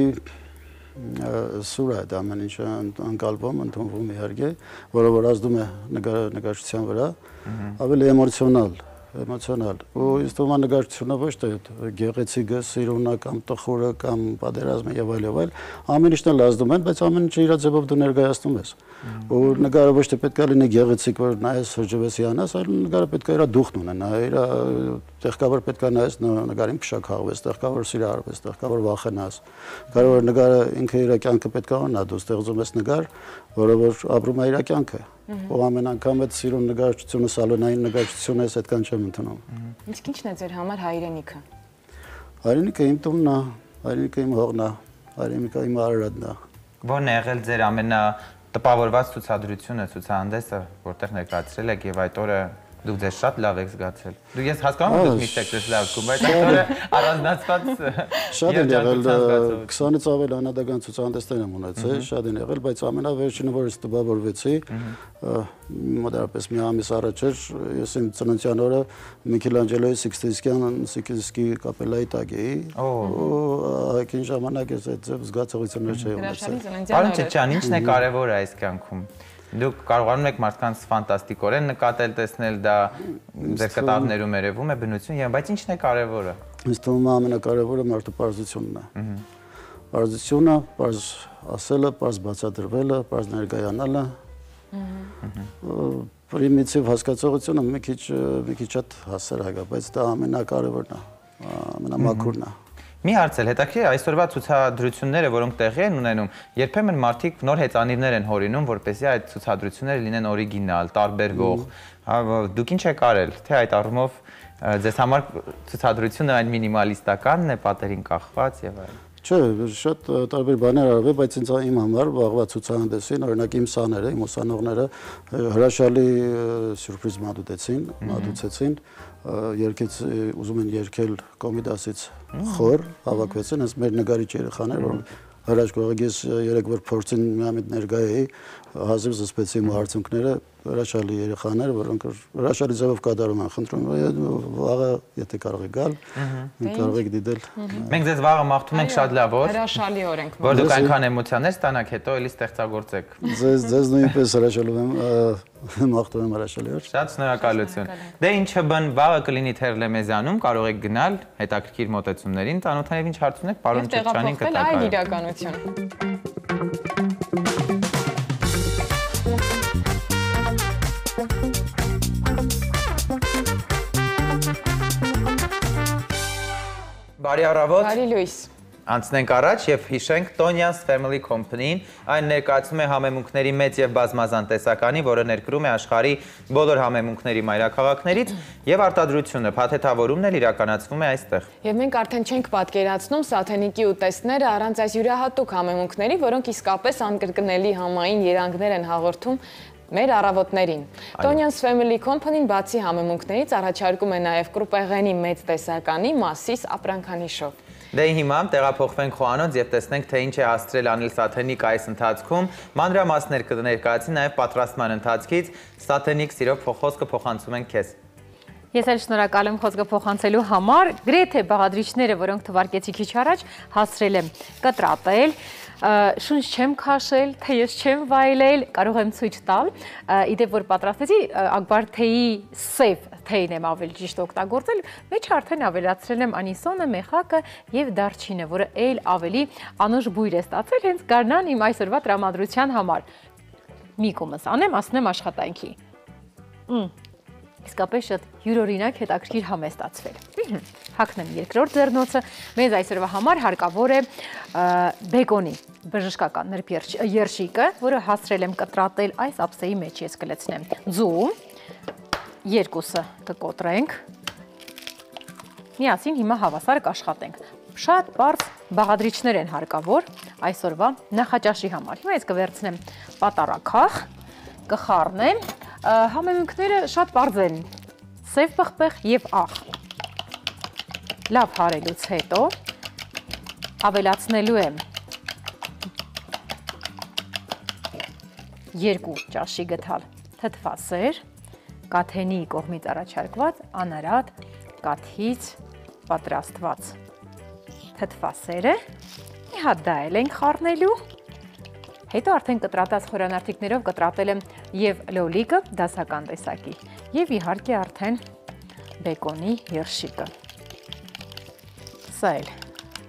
սուր է դա ամեն ինչը ընկալվում, ընդունվում իհարկե, որը որ ազդում է նկարչության վրա, ավելի էմոցիոնալ էմոցիոնալ ու ինձ թվում է նկարչությունը ոչ թե գեղեցիկը, սիրունը կամ տխուրը կամ պատերազմը եւ այլ եւ այլ ամեն ինչն էլ ազդում են, բայց ամեն ինչը իր ձևով դու ներկայացնում ես ու նկարը ոչ թե պետք է լինի գեղեցիկ որ նայես հրճվես իանաս, այլ նկարը պետք է իր դուխն ունենա, իր տեղկավոր պետք է նայես նկարին փշակաղվես, տեղկավոր սիրահարվես, տեղկավոր վախենաս, կարող է նկարը ինքը իր կյանքը պետք է ունենա, դու ստեղծում ես նկար, որը որ ապրում է իր կյանքը ու ամեն անգամ այդ սիրուն նկարչությունը, սալոնային նկարչությունը ես այդքան չեմ ընդունում։
Իսկ ի՞նչն է ձեր համար հայրենիքը։
Հայրենիքը իմ տունն է, հայրենիքը իմ հողն է, հայրենիքը իմ Արարատն է։
Որն է եղել ձեր ամենատպավորված ցուցադրությունը, ցուցահանդեսը, որտեղ ներկայացրել եք եւ այդ օրը դուք ձեզ շատ լավ եք զգացել։ Դու ես հասկանում եմ դուք միշտ եք ձեզ լավ զգում, բայց այդ օրը առանձնացված
շատ են եղել քսանից ավել անհատական ցուցահանդեսներ եմ ունեցել, շատ են եղել, բայց ամենավերջինը որ ես տպավորվեցի, մոտավորապես մի ամիս առաջ էր, ես իմ ծննդյան օրը Միքելանջելոյի Սիքստինսկյան Սիքստինսկի կապելայի տակ էի։ Ու այն ժամանակ ես այդ զգացողություններ չէի ունեցել։
Պարոն Չրչյան, ի՞նչն է կարևորը այս կյանքում։ Դուք կարողանում եք մարդկանց ֆանտաստիկորեն նկատել, տեսնել դա ձեր կտավներում երևում է բնություն, բայց ի՞նչն է կարևորը։
Ինձ թվում է ամենակարևորը մարդու պարզությունն է։ Պարզությունը, պարզ ասելը, պարզ բացատրվելը, պարզ ներկայանալը։ Պրիմիտիվ հասկացողությունը մի քիչ մի քիչ շատ հասար է, բայց դա ամենակարևորն է, ամենամաքուրն է։
Մի հարց էլ հետաքրքիր է, այսօրվա ցուցադրությունները, որոնք տեղի են ունենում, երբեմն մարդիկ նոր հեծանիվներ են հորինում, որպեսզի այդ ցուցադրությունները լինեն օրիգինալ, տարբերվող։ Դուք ինչ եք արել, թե այդ առումով ձեզ համար ցուցադրությունը այն մինիմալիստականն է, պատերին կախված եւ այլն։
Չէ, շատ տարբեր բաներ արվել, բայց ինձ իմ համար վաղվա ցուցահանդեսին, օրինակ իմ սաները, իմ ուսանողները հրաշալի սյուրպրիզ մատուցեցին, մատուցեցին, երկեց ուզում են երկել Կոմիդասից խոր, հավաքվեցին, հենց մեր նկարիչ երեխաներ, որոնք հրաշք ողակ ես երեք որ փորձին միամիտ ներկա էի, հազիվ զսպեցի իմ հարցունքները, հրաշալի երեխաներ, որոնք հրաշալի ձևով կատարում են, խնդրում եմ վաղը եթե կարող եք գալ, կարող եք դիտել։
Մենք ձեզ վաղը մաղթում ենք շատ լավ օր։
Հրաշալի օր ենք։
Որ դուք այնքան էմոցիաներ ստանաք, հետո էլի ստեղծագործեք։
Ձեզ ձեզ նույնպես հրաշալու եմ մաղթում եմ հրաշալի օր։
Շատ շնորհակալություն։ Դե ինչը բն վաղը կլինի Թերլեմեզանում, կարող եք գնալ հետաքրքիր մոտեցումներին, ծանոթանալ ինչ հարց ունեք, պարոն Չեչանին կտա։
Այլ իրականություն։
Բարի առավոտ։
Բարի լույս։
Անցնենք առաջ եւ հիշենք Tonia's Family Company-ին, այն ներկայացնում է համեմունքների մեծ եւ բազմազան տեսականի, որը ներկրում է աշխարհի բոլոր համեմունքների մայրաքաղաքներից եւ արտադրությունը, փաթեթավորումն էլ իրականացվում է այստեղ։
Եվ մենք արդեն չենք պատկերացնում Սաթենիկի ուտեստները առանց այս յուրահատուկ համեմունքների, որոնք իսկապես անկրկնելի համային երանգներ են հաղորդում մեր առավոտներին։ Tonia's Family Company-ն բացի համեմունքներից առաջարկում է նաև կրուպեղենի մեծ տեսականի Մասիս ապրանքանիշով։
Դե հիմա տեղափոխվենք խոհանոց եւ տեսնենք թե ինչ է հասցրել անել Սաթենիկ այս ընթացքում։ Մանրամասներ կներկայացի նաև պատրաստման ընթացքից։ Սաթենիկ, սիրով խոսքը փոխանցում ենք քեզ։
Ես էլ շնորհակալ եմ խոսքը փոխանցելու համար։ Գրեթե բաղադրիչները, որոնք թվարկեցի քիչ առաջ, հասցրել եմ կտրատել, շունչ չեմ քաշել, թեյս չեմ վայելել, կարող եմ ցույց տալ։ Իդեպ որ պատրաստեցի Ակբար թեյի սև թեյն եմ ավելի ճիշտ օգտագործել, մեջ արդեն ավելացրել եմ անիսոնը, մեխակը եւ դարչինը, որը այլ ավելի անուշ բույր է ստացել հենց գարնան իմ այսօրվա տրամադրության համար։ Մի կոմս անեմ, ասնեմ աշխատանքի։ Իսկապես շատ յուրօրինակ հետաքրքիր համ է ստացվել։ Հագնեմ երկրորդ ձեռնոցը, մեզ այսօրվա համար հարկավոր է բեկոնի բժշկական նրբ երշիկը, որը հասցրել եմ կտրատել այս ափսեի մեջ, ես կլցնեմ ձու, երկուսը կկոտրենք, միասին հիմա հավասար կաշխատենք։ Շատ պարզ բաղադրիչներ են հարկավոր այսօրվա նախաճաշի համար։ Հիմա ես կվերցնեմ պատարակախ, կխառնեմ, համեմունքները շատ պարզ են, սև պղպեղ և աղ։ Լավ հարելուց հետո ավելացնելու եմ երկու ճաշի գթալ թթվասեր, կաթենի կողմից առաջարկված անարատ կաթից պատրաստված թթվասերը, մի հատ դա էլ ենք խառնելու, հետո արդեն կտրատած խորանարդիկներով կտրատել եմ և լոլիկը դասական տեսակի և իհարկե արդեն բեկոնի երշիկը։ Սա էլ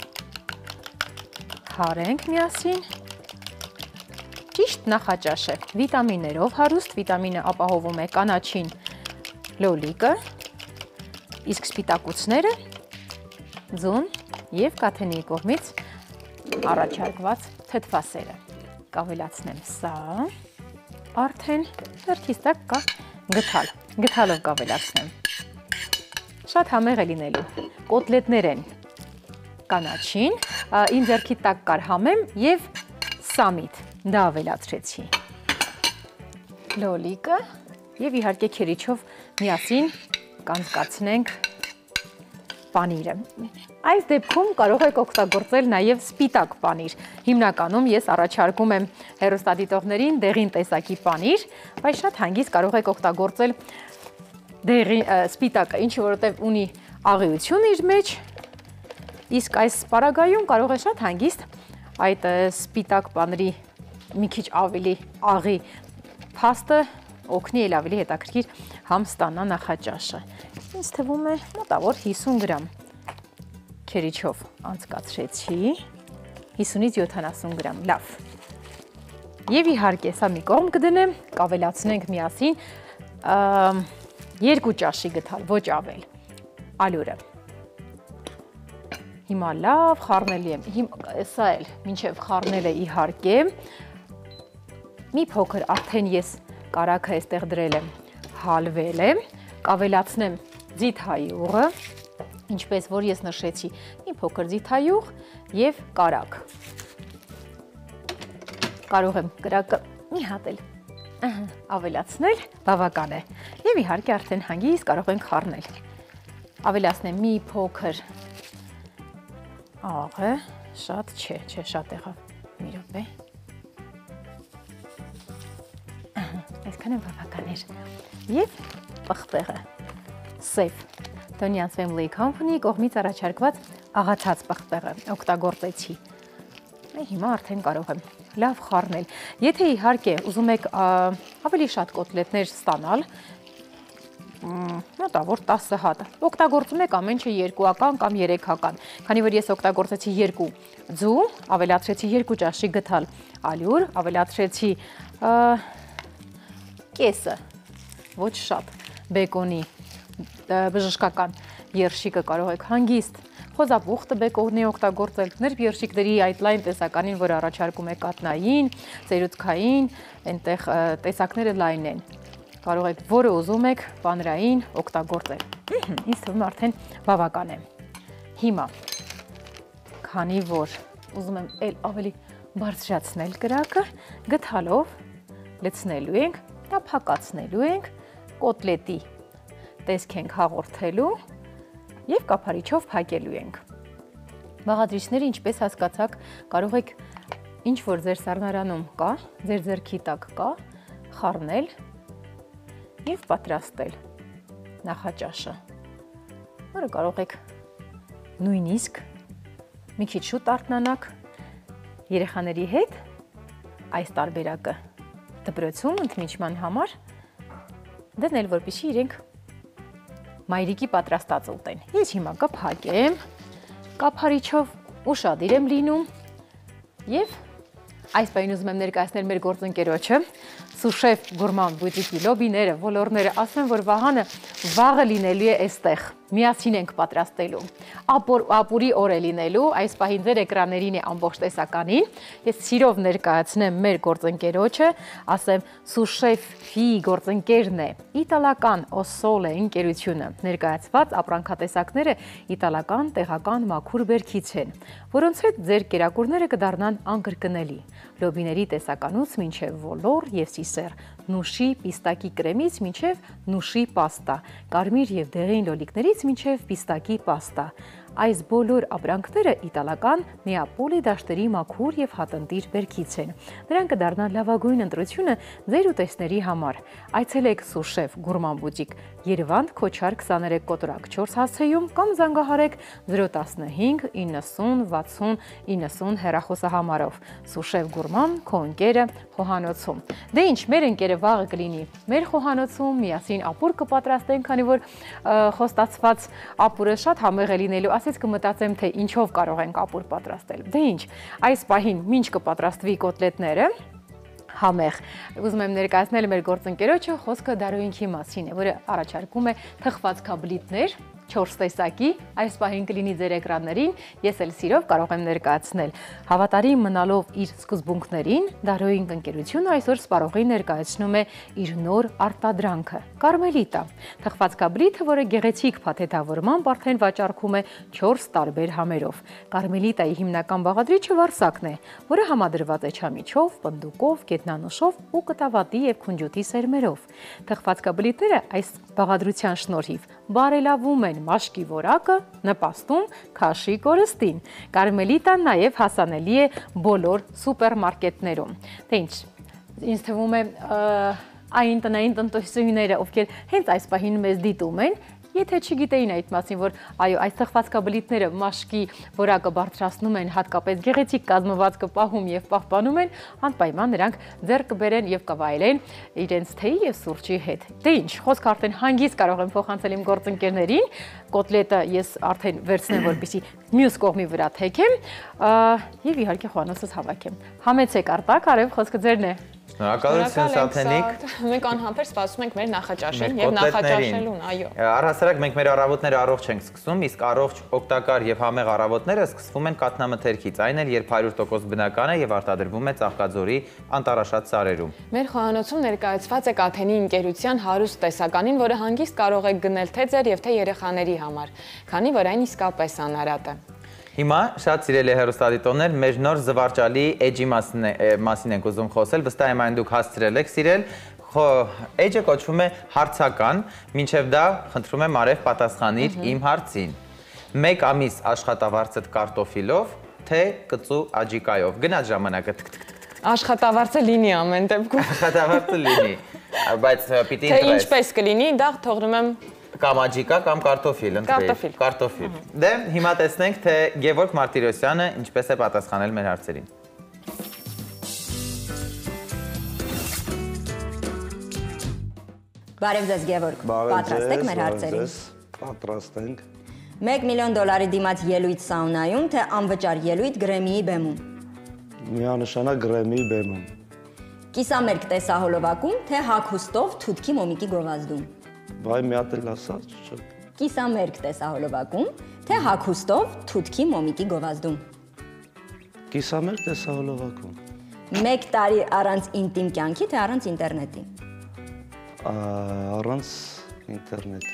հարենք միասին, ճիշտ նախաճաշ է, վիտամիններով հարուստ, վիտամինը ապահովում է կանաչին լոլիկը, իսկ սպիտակուցները ձուն և կաթենի կողմից առաջարկված թթվասերը։ Կավելացնեմ սա, արդեն հերթիս տակ կա գթալ, գթալով կավելացնեմ, շատ համեղ է լինելու, կոտլետներ են կանաչին, իմ ձեռքի տակ կար համեմ և սամիտ, դա ավելացրեցի, լոլիկը և իհարկե քերիչով միասին կանցկացնենք պանիրը։ Այս դեպքում կարող եք օգտագործել նաև սպիտակ պանիր։ Հիմնականում ես առաջարկում եմ հեռուստադիտողներին դեղին տեսակի պանիր, բայց շատ հանգիստ կարող եք օգտագործել սպիտակը, ինչը որովհետև ունի աղիություն իր մեջ, իսկ այս պարագայում կարող է շատ հանգիստ այդ սպիտակ պանիրի մի քիչ ավելի աղի փաստը օգնի էլ ավելի հետաքրքիր համ ստանա նախաճաշը։ Ինձ թվում է մոտավոր հիսուն գրամ քերիչով անցկացրեցի, հիսունից յոթանասուն գրամ, լավ։ Եվ իհարկե սա մի կողմ կդնեմ, կավելացնենք միասին երկու ճաշի գթալ, ոչ ավել, ալյուրը։ Հիմա լավ խառնելի եմ, սա էլ մինչև խառնել է իհարկե, մի փոքր արդեն ես կարագը այստեղ դրել եմ, հալվել եմ, կավելացնեմ ձիթայյուղը, ինչպես որ ես նշեցի, մի փոքր ձիթայյուղ և կարագ։ Կարող եմ կրակը մի հատ էլ ավելացնել, բավական է։ Եվ իհարկե արդեն հանգիստ կարող ենք խառնել։ Ավելացնեմ մի փոքր աղը, շատ չէ, չէ, շատ եղավ, մի րոպե։ Այս Այդքան են բավականներ։ Եվ պղպեղը։ Սև Tonian's Family Company կողմից առաջարկված աղացած պղպեղը օգտագործեցի։ Հիմա արդեն կարող եմ լավ խառնել։ Եթե իհարկե ուզում եք ավելի շատ կոտլետներ ստանալ, մոտավոր տասը հատ, օգտագործում եք ամեն ինչը երկուական կամ երեքական։ Քանի որ ես օգտագործեցի երկու ձու, ավելացրեցի երկու ճաշի գթալ ալյուր, ավելացրեցի կեսը, ոչ շատ, բեկոնի բժշկական երշիկը կարող եք հանգիստ խոզապուխտը բեկոնի օգտագործել, ներբ երշիկների այդ լայն տեսականին, որ առաջարկում է կատնային, ծերուցքային, այնտեղ տեսակները լայն են։ Կարող եք որը ուզում եք պանրային օգտագործել։ Ինձ թվում է արդեն բավական է։ Հիմա, քանի որ ուզում եմ էլ ավելի բարձրացնել կրակը, գթալով լցնելու ենք, տափակացնելու ենք, կոտլետի տեսք ենք հաղորդելու և կափարիչով փակելու ենք։ Բաղադրիչները, ինչպես հասկացաք, կարող եք ինչ որ ձեր սառնարանում կա, ձեր ձեռքի տակ կա, խառնել և պատրաստել նախաճաշը, որը կարող եք նույնիսկ մի քիչ շուտ արթնանաք երեխաների հետ այս տարբերակը դպրոցում ընդմիջման համար դնել, որպեսզի իրենք մայրիկի պատրաստածը ուտեն։ Ես հիմա կփակեմ, կափարիչով ուշադիր եմ լինում և այս պահին ուզում եմ ներկայացնել մեր գործընկերոջը, Սուշեֆ Գուրման բուտիկի լոբիները, ոլորները, ասեմ, որ Վահանը վաղը լինելու է այստեղ, միասին ենք պատրաստելու, ապուրի օր է լինելու, այս պահին ձեր էկրաններին է ամբողջ տեսականին, ես սիրով ներկայացնեմ մեր գործընկերոջը, ասեմ Սուշեֆի գործընկերն է, իտալական Օսոլե ընկերությունը, ներկայացված ապրանքատեսակները իտալական տեղական մաքուր բերքից են, որոնց հետ ձեր կերակուրները կդառնան անկրկնելի, լոբիների տեսականուց մինչև ոլոր և սիսեր, նուշի պիստակի կրեմից մինչև նուշի պաստա, կարմիր և դեղին լոլիկներից մինչև պիստակի պաստա։ Այս բոլոր ապրանքները իտալական Նեապոլի դաշտերի մաքուր և հատնտիր բերքից են։ Նրանք կդառնան լավագույն ընտրությունը ձեր ուտեստների համար։ Այցելեք Սուշեֆ Գուրման բուտիկ Երևան Քոչար քսաներեք կոտրակ չորս հասցեում կամ զանգահարեք զրո տասնհինգ իննսուն վաթսուն իննսուն հեռախոսահամարով։ Սուշեֆ Գուրման, քո ընկերը խոհանոցում։ Դե ինչ, մեր ընկերը վաղը կլինի մեր խոհանոցում, միասին ապուր կպատրաստենք, քանի որ խոստացված ապուրը շատ համեղ է լինելու, ասես կմտածեմ, թե ինչով կարող ենք ապուր պատրաստել։ Դե ինչ, այս պահին մինչ կպատրաստվի կոտլետները, համեղ, ուզում եմ ներկայացնել մեր գործընկերոջը, խոսքը դարոյինքի մասին է, որը առաջարկում է թխվածքաբլիթներ, չորս տեսակի, այս պահին կլինի ձեր էկրաններին, ես էլ սիրով կարող եմ ներկայացնել։ Հավատարիմ մնալով իր սկզբունքներին, Դարոյինք ընկերությունը այսօր սպառողին ներկայացնում է իր նոր արտադրանքը՝ Կարմելիտա։ Թխվածքաբլիթը, որը գեղեցիկ փաթեթավորմամբ արդեն վաճառքում է չորս տարբեր համերով։ Կարմելիտայի հիմնական բաղադրիչը վարսակն է, որը համադրված է չամիչով, պնդուկով, գետնանուշով ու կտավատի և քունջութի սերմերով։ Թխվածքաբլիթները այս բաղադրության շնորհիվ բարելավում են մաշկի որակը, նպաստում քաշի կորստին։ Կարմելիտան նաև հասանելի է բոլոր սուպերմարկետներում։ Թե ինչ, ինձ թվում է այն տնային տնտեսուհիները, ովքեր հենց այս պահին մեզ դիտում են, եթե չգիտեին այդ մասին, որ այո, այս թխվածքաբլիթները մաշկի որակը բարձրացնում են, հատկապես գեղեցիկ կազմվածքը պահում և պահպանում են, անպայման նրանք ձեռք կբերեն և կվայելեն իրենց թեյի և սուրճի հետ։ Դե ինչ, խոսքը արդեն հանգիստ կարող եմ փոխանցել իմ գործընկերներին, կոտլետը ես արդեն վերցնեմ, որպեսզի մյուս կողմի վրա թեքեմ և իհարկե խոհանոցս հավաքեմ։ Համեցեք արտակ, արև, խոսքը ձերն է։
Շնորհակալություն Սաթենիկ։
Մենք անհամբեր սպասում ենք մեր նախաճաշին և նախաճաշելուն, այո։
Առհասարակ մենք մեր առավոտները առողջ ենք սկսում, իսկ առողջ, օգտակար և համեղ առավոտները սկսվում են կաթնամթերքից, այն էլ երբ հարյուր տոկոս բնական է և արտադրվում է Ծաղկաձորի անտառաշատ սարերում։
Մեր խոհանոցում ներկայացված է Կաթենի ընկերության հարուստ տեսականին, որը հանգիստ կարող եք գնել թե ձեր և թե երեխաների համար, քանի որ այն իսկապես անարատ է։
Հիմա շատ սիրելի հեռուստադիտողներ, մեր նոր զվարճալի էջի մասին ենք ուզում խոսել, վստահ եմ այն դուք հասցրել եք սիրել, էջը կոչվում է հարցական, մինչև դա խնդրում եմ Արև պատասխանիր իմ հարցին։ Մեկ ամիս աշխատավարձդ կարտոֆիլով, թե կծու աջիկայով, գնաց ժամանակը թք թք թք թք
Աշխատավարձը լինի ամեն դեպքում։
Աշխատավարձը լինի, բայց պիտի
Թե
ընտրես։
ինչպես կլինի, դա թողնում եմ
Կամաջիկա կամ կարտոֆիլ ընտրեի։ Կարտոֆիլ։ Դե հիմա տեսնենք, թե Գևորգ Մարտիրոսյանը ինչպես է պատասխանել մեր հարցերին։
Բարև ձեզ Գևորգ, պատրաստ եք մեր հարցերին։
Պատրաստ ենք։
մեկ միլիոն դոլարի դիմաց ելույթ սաունայում, թե անվճար ելույթ Գրեմիի բեմում։
Միանշանակ Գրեմիի բեմում։
Կիսամերկ տեսահոլովակում, թե հագուստով թութքի մոմիկի գովազդում։
Բայ մի հատ էլ ասած, չէ։
Կիսամերկ տեսահոլովակում, թե հագուստով թութքի մոմիկի գովազդում։
Կիսամերկ տեսահոլովակում։
Մեկ տարի առանց ինտիմ կյանքի, թե առանց ինտերնետի։
Առանց ինտերնետի։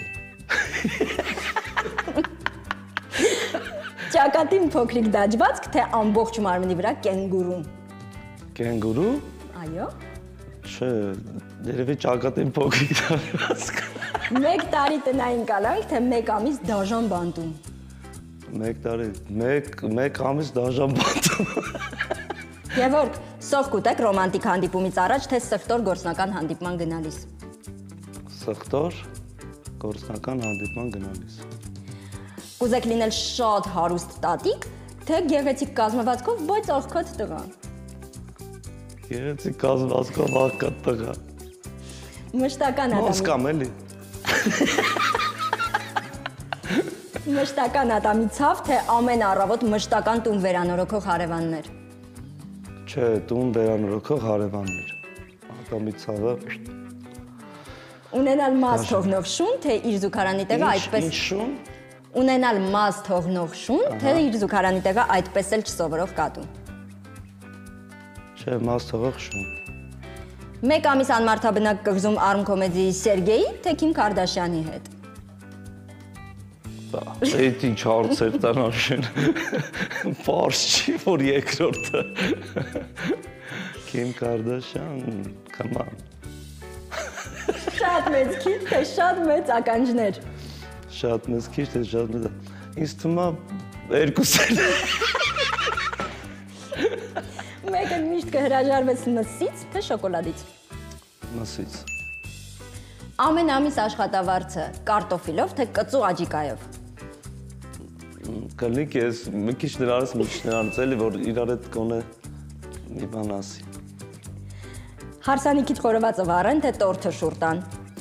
Ճակատին փոքրիկ դաջվածք, թե ամբողջ մարմնի վրա կենգուրու։
Կենգուրու։
Այո։
Չէ, երևի ճակատին փոքրիկ դաջվածք։
Մեկ տարի տնային կալանք, թե մեկ ամիս դաժան բանտում։
Մեկ տարի, մեկ մեկ ամիս դաժան բանտում։
Գևորգ, սով կուտեք ռոմանտիկ հանդիպումից առաջ, թե սրտոր գործնական հանդիպման գնալիս։
Սրտոր գործնական հանդիպման գնալիս։
Կուզեք լինել շատ հարուստ տատիկ, թե գեղեցիկ կազմվածքով, բայց աղքատ տղա։
Գեղեցիկ կազմվածքով աղքատ տղա։
Մշտական ատամի։
Մոսկամ էլի։
Մշտական ատամի ցավ, թե ամեն առավոտ մշտական տուն վերանորոգող հարևաններ։
Չէ, տուն վերանորոգող հարևաններ։ Ատամի ցավը։
Ունենալ մաս թողնող շուն, թե իր զուգարանի տեղը այդպես։
Ինչ շուն։
Ունենալ մաս թողնող շուն, թե իր զուգարանի տեղը այդպես էլ չսովորող կատու։
Չէ, մաս թողող շուն։
Մեկ ամիս անմարդաբնակ կղզում արմքոմեդիի Սերգեյի, թե Քիմ Քարդաշյանի հետ։
Այդ ինչ հարցեր տանաշեն։ Պարզ չի, որ երկրորդը։ Քիմ Քարդաշյան, come on։
Շատ մեծ քիչ, թե շատ մեծ ականջներ։
Շատ մեծ քիչ, թե շատ մեծ։ Ինձ թվում է երկուսն։
Մեկը միշտ կհրաժարվես մսից, թե շոկոլադից։
Մսից։
Ամեն ամիս աշխատավարձը կարտոֆիլով, թե կծու աջիկայով։
Կլինի ես մի քիչ նրանց մի քիչ նրանց էլի, որ իրար հետ կոնե մի բան ասի։
Հարսանիքից խորովածը վառեն, թե տորթը շուրտան։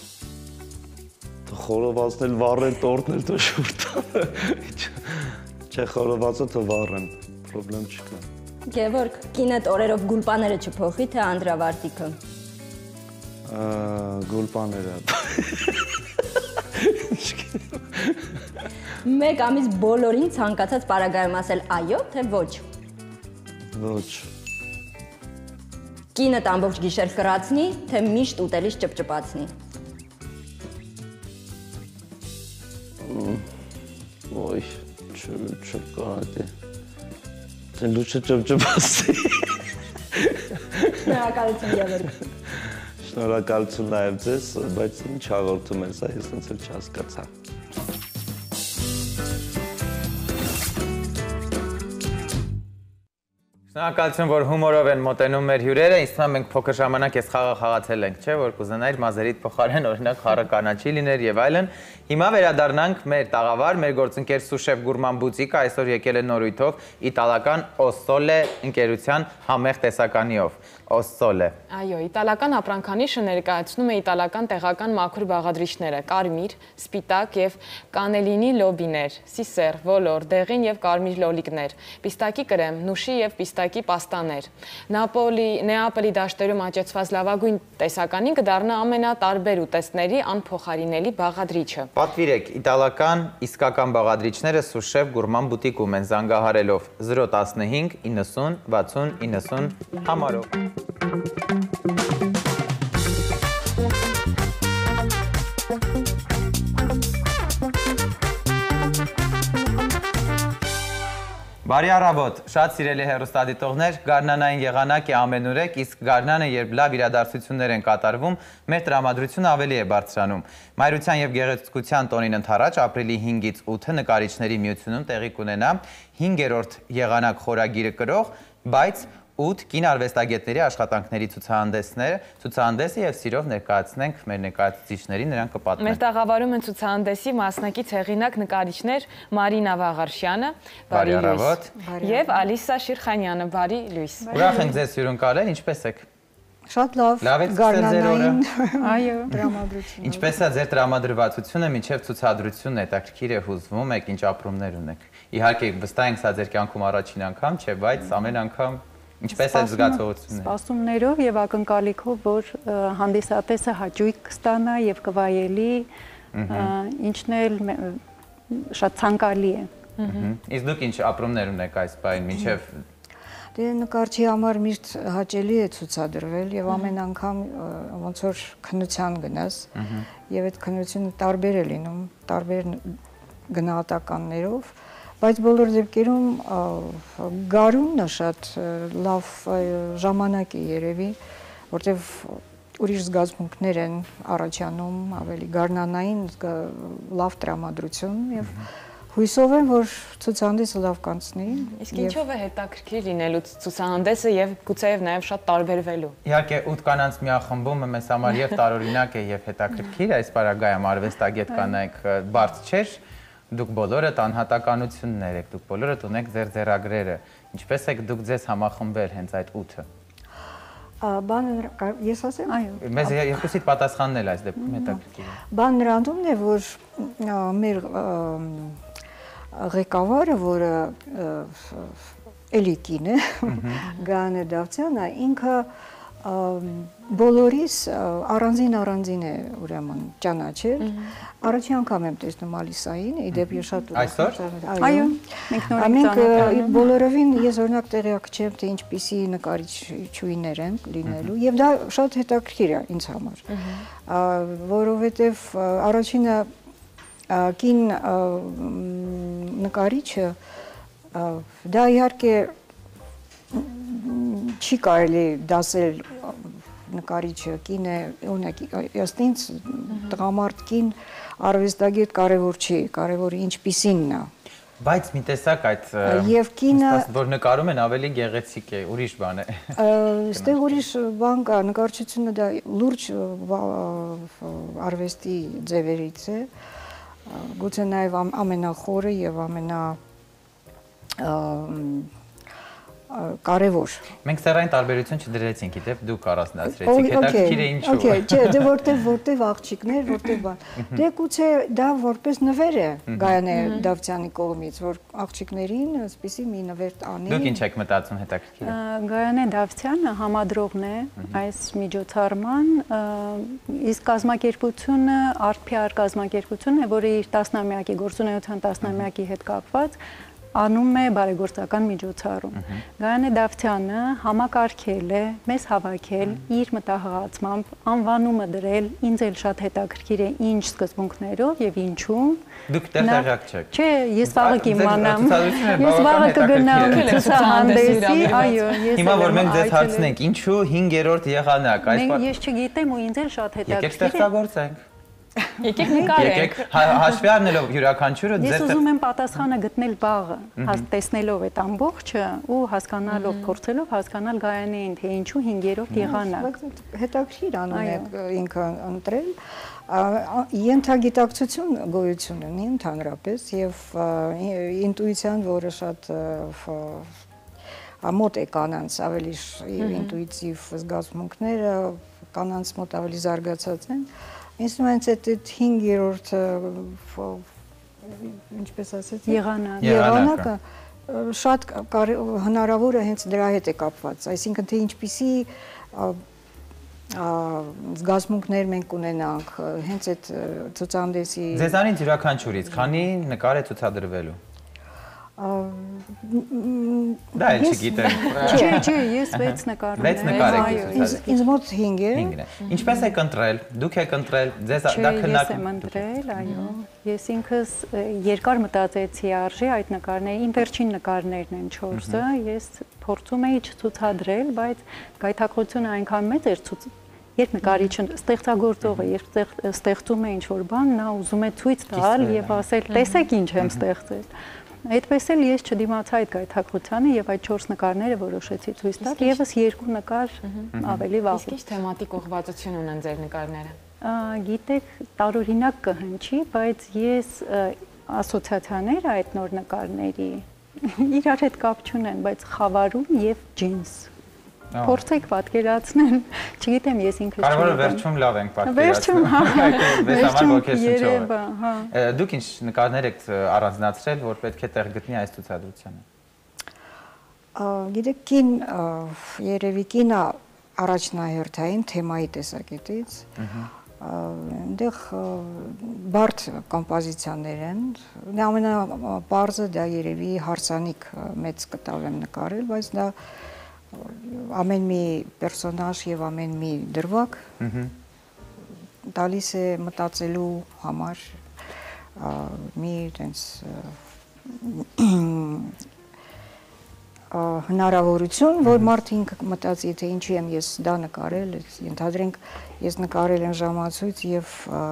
Խորովածն էլ վառեն, տորթն էլ թե շուրտան։ Չէ, խորովածը թե վառեն, պրոբլեմ չկա։
Գևորգ, կինդ օրերով գուլպաները չփոխի, թե անդրավարտիքը։
Գուլպաները։
Մեկ ամիս բոլորին ցանկացած պարագայում ասել այո, թե ոչ։
Ոչ։
Կինդ ամբողջ գիշեր կռացնի, թե միշտ ուտելիս ճպճպացնի։
Ոյ, չկա դա։ Դե լուչը ճպճպացնի։
Շնորհակալություն Գևորգ։
Շնորհակալություն նաև ձեզ, բայց ինչ հաղորդում ես, ես ոնց էլ չհասկացա։
Շնորհակալություն, որ հումորով են մոտենում մեր հյուրերը, ինձ թվում է մենք փոքր ժամանակ ես խաղը խաղացել ենք, չէ, որ կուզենայիր մազերիդ փոխարեն օրինակ խառը կանաչի լիներ եւ այլն։ Հիմա վերադառնանք մեր տաղավար, մեր գործընկեր Սուշեֆ Գուրման բուտիկը այսօր եկել է նորույթով իտալական Օսսոլե ընկերության համեղ տեսականիով։ Օսսոլե։
Այո, իտալական ապրանքանիշը ներկայացնում է իտալական տեղական մաքուր բաղադրիչները՝ կարմիր, սպիտակ եւ կանելինի լոբիներ, սիսեր, ոլոր, դեղին եւ կարմիր լոլիկներ, պիստակի կրեմ, նուշի եւ պիստակի պաստաներ։ Նապոլի, Նեապոլի դաշտերում աճեցված լավագույն տեսականին կդառնա ամենատարբեր ուտեստների անփոխարինելի բաղադրիչը։
Պատվիրեք, իտալական իսկական բաղադրիչները Սուշեֆ Գուրման բուտիկում են զանգահարելով զրո տասնհինգ իննսուն վաթսուն իննսուն համարով։ Բարի առավոտ, շատ սիրելի հեռուստադիտողներ, գարնանային եղանակ է ամենուրեք, իսկ գարնանը երբ լավ իրադարձություններ են կատարվում, մեր տրամադրությունը ավելի է բարձրանում։ Մայրության եւ գեղեցկության տոնին ընդառաջ ապրիլի հինգից ութը նկարիչների միությունում տեղի կունենա հինգերորդ եղանակ խորագիրը կրող, բայց ութ կին արվեստագետների աշխատանքների ցուցահանդեսները, ցուցահանդեսը եւ սիրով ներկայացնենք մեր ներկայացուցիչներին, նրանք կպատմեն։
Մեր տաղավարում են ցուցահանդեսի մասնակից հեղինակ նկարիչներ Մարինա Վաղարշյանը, բարի լույս, եւ Ալիսա Շիրխանյանը, բարի լույս։
Ուրախ ենք ձեզ հյուրընկալել, ինչպե՞ս եք։
Շատ լավ,
գարնանային,
այո,
դրամատրություն։
Ինչպես է ձեր տրամադրվածությունը մինչև ցուցադրությունն է, հետաքրքիր է հուզվում եք, ինչ ապրումներ ունեք։ Իհարկե, վստահ ենք, սա ձեր կյանքում առաջին անգամ չէ, բայց ամեն անգամ ինչպես է զգացողությունները։
Սպասումներով եւ ակնկալիքով, որ հանդիսատեսը հաճույք կստանա եւ կվայելի, ինչն էլ շատ ցանկալի է։
Իսկ դուք ինչ ապրումներ ունեք այս պահին մինչև
Դե նկարչի համար միշտ հաճելի է ցուցադրվել եւ ամեն անգամ ոնց որ քննության գնաս եւ այդ քննությունը տարբեր է լինում, տարբեր գնահատականներով, բայց բոլոր դեպքերում գարունը շատ լավ ժամանակ է երևի, որտեվ ուրիշ զգացմունքներ են առաջանում, ավելի գարնանային լավ տրամադրություն եւ Հույսով եմ, որ ցուցահանդեսը լավ կանցնի։
Իսկ ինչով է հետաքրքիր լինելու ցուցահանդեսը եւ գուցեև նաեւ շատ տարբերվելու։
Իհարկե ութ կանանց միախմբումը մեզ համար եւ տարօրինակ է եւ հետաքրքիր, այս պարագայում արվեստագետ կանայք բարձ չէր, դուք բոլորդ անհատականություններ եք, դուք բոլորդ ունեք ձեր ձեռագրերը։ Ինչպես եք դուք ձեզ համախմբել հենց այդ ութը։
Բանը ես ասեմ։
Այո։ Մեզ երկուսիդ պատասխանն էլ այս դեպքում հետաքրքիր է։
Բան նրանումն է, որ մեր ղեկավարը, որը էլիկին է, Գայանե Դավթյանը, ինքը բոլորիս առանձին առանձին է ուրեմն ճանաչել։ Առաջին անգամ եմ տեսնում Ալիսային, իդեպ ես շատ
Այսօր։
Այո, մենք նորից
ծանոթ բոլորովին ես օրինակ տեղյակ չեմ, թե ինչպիսի նկարիչուհիներ են լինելու, եւ դա շատ հետաքրքիր է ինձ համար, որովհետեւ առաջինը կին նկարիչը դա իհարկե չի կարելի դասել նկարիչը կին է, օրինակ, ըստ ինձ տղամարդ կին արվեստագետ կարևոր չի, կարևորը ինչպիսինն է։
Բայց մի տեսակ այդ
Եվ կինը
որ նկարում են ավելի գեղեցիկ է, ուրիշ բան է։
Այստեղ ուրիշ բան կա, նկարչությունը դա լուրջ արվեստի ձևերից է, գուցե նաև ամենախորը եւ ամենա կարևոր։
Մենք սերային տարբերություն չդրեցինք, իդեպ դուք առանձնացրեցիք, հետաքրքիր է ինչու։
Okay, չէ, դե որտեվ որտեվ աղջիկներ, որտեվ բան։ Դե գուցե դա որպես նվեր է Գայանե Դավթյանի կողմից, որ աղջիկներին այսպեսի մի նվեր տանի։
Դուք ինչ եք մտածում հետաքրքիր է։
Գայանե Դավթյանը համադրողն է այս միջոցառման, իսկ կազմակերպությունը Art P R կազմակերպությունն է, որը իր տասնամյակի գործունեության տասնամյակի հետ կապված անում է բարեգործական միջոցառում։ Գայանե Դավթյանը համակարգել է, մեզ հավաքել իր մտահղացմամբ, անվանումը դրել, ինձ էլ շատ հետաքրքիր է ինչ սկզբունքներով եւ ինչու։
Դուք դեռ տեղյակ չեք։
Չէ, ես վաղը կիմանամ։ Ես վաղը կգնամ ցուցահանդեսի, այո, ես։
Հիմա որ մենք ձեզ հարցնենք, ինչու հինգերորդ եղանակ, այս
Ես չգիտեմ ու ինձ էլ շատ հետաքրքիր է։
Եկեք ստեղծագործենք։
Եկեք նկարենք։
Եկեք հաշվի առնելով յուրաքանչյուրը
ձեր Ես ուզում եմ պատասխանը գտնել վաղը, տեսնելով այդ ամբողջը ու հասկանալով, փորձելով հասկանալ Գայանեին, թե ինչու հինգերորդ եղանակ։
Հետաքրքիր անուն է ինքը ընտրել, ենթագիտակցություն գոյություն ունի ընդհանրապես եւ ինտուիցիան, որը շատ մոտ է կանանց, ավելի ինտուիտիվ զգացմունքները կանանց մոտ ավելի զարգացած են։ Ինձ թվում է այդ հինգերորդ ինչպես ասեցի
եղանակը
շատ հնարավոր է հենց դրա հետ է կապված, այսինքն թե ինչպիսի զգացմունքներ մենք ունենանք հենց այդ ցուցահանդեսի
Ձեզանից յուրաքանչյուրից քանի նկար է ցուցադրվելու Դա էլ չգիտեմ։
Չէ, չէ, ես վեց նկար ունեմ։
վեց նկար եք
Ինձ մոտ հինգ է։
Ինչպես եք ընտրել։ Դուք եք ընտրել, ձեզ դա
քննարկում։
քննարկում։
Ես եմ ընտրել, այո։ Ես ինքս երկար մտածեցի արժի այդ նկարները, իմ վերջին նկարներն են չորսը, ես փորձում էի չցուցադրել, բայց գայթակղությունը այնքան մեծ էր Երբ նկարիչը ստեղծագործողը, երբ ստեղծում է ինչ-որ բան, նա ուզում է ցույց տալ եւ ասել, տեսեք ինչ եմ ստեղծել։ Այդպես էլ ես չդիմացա այդ գայթակղությանը եւ այդ չորս նկարները որոշեցի ցույց տալ, եւս երկու նկար ավելի վաղ։
Իսկ ինչ թեմատիկ ուղղվածություն ունեն ձեր նկարները։
Գիտեք, տարօրինակ կհնչի, բայց ես ասոցիացիաները այդ նոր նկարների իրար հետ կապ չունեն, բայց խավարում եւ ջինս։ Փորձեք պատկերացնել, չգիտեմ, ես ինքս չգիտեմ։
Կարևորը վերջում լավ ենք
պատկերացնում։ Վերջում, հա։
Վերջում
երևա, հա։
Դուք ինչ նկարներ եք առանձնացրել, որ պետք է տեղ գտնի այս ցուցադրությանը։
Գիտեք, կին երևի կինը առաջնահերթային թեմայի տեսակետից, այնտեղ բարդ կոմպոզիցիաներ են, ամենապարզը դա երևի հարսանիք մեծ կտավ եմ նկարել, բայց դա ամեն մի պերսոնաժ եւ ամեն մի դրվագ տալիս է մտածելու համար մի տենց հնարավորություն, որ մարդը ինքը մտածի, թե ինչի եմ ես դա նկարել, ենթադրենք ես նկարել եմ ժամացույց եւ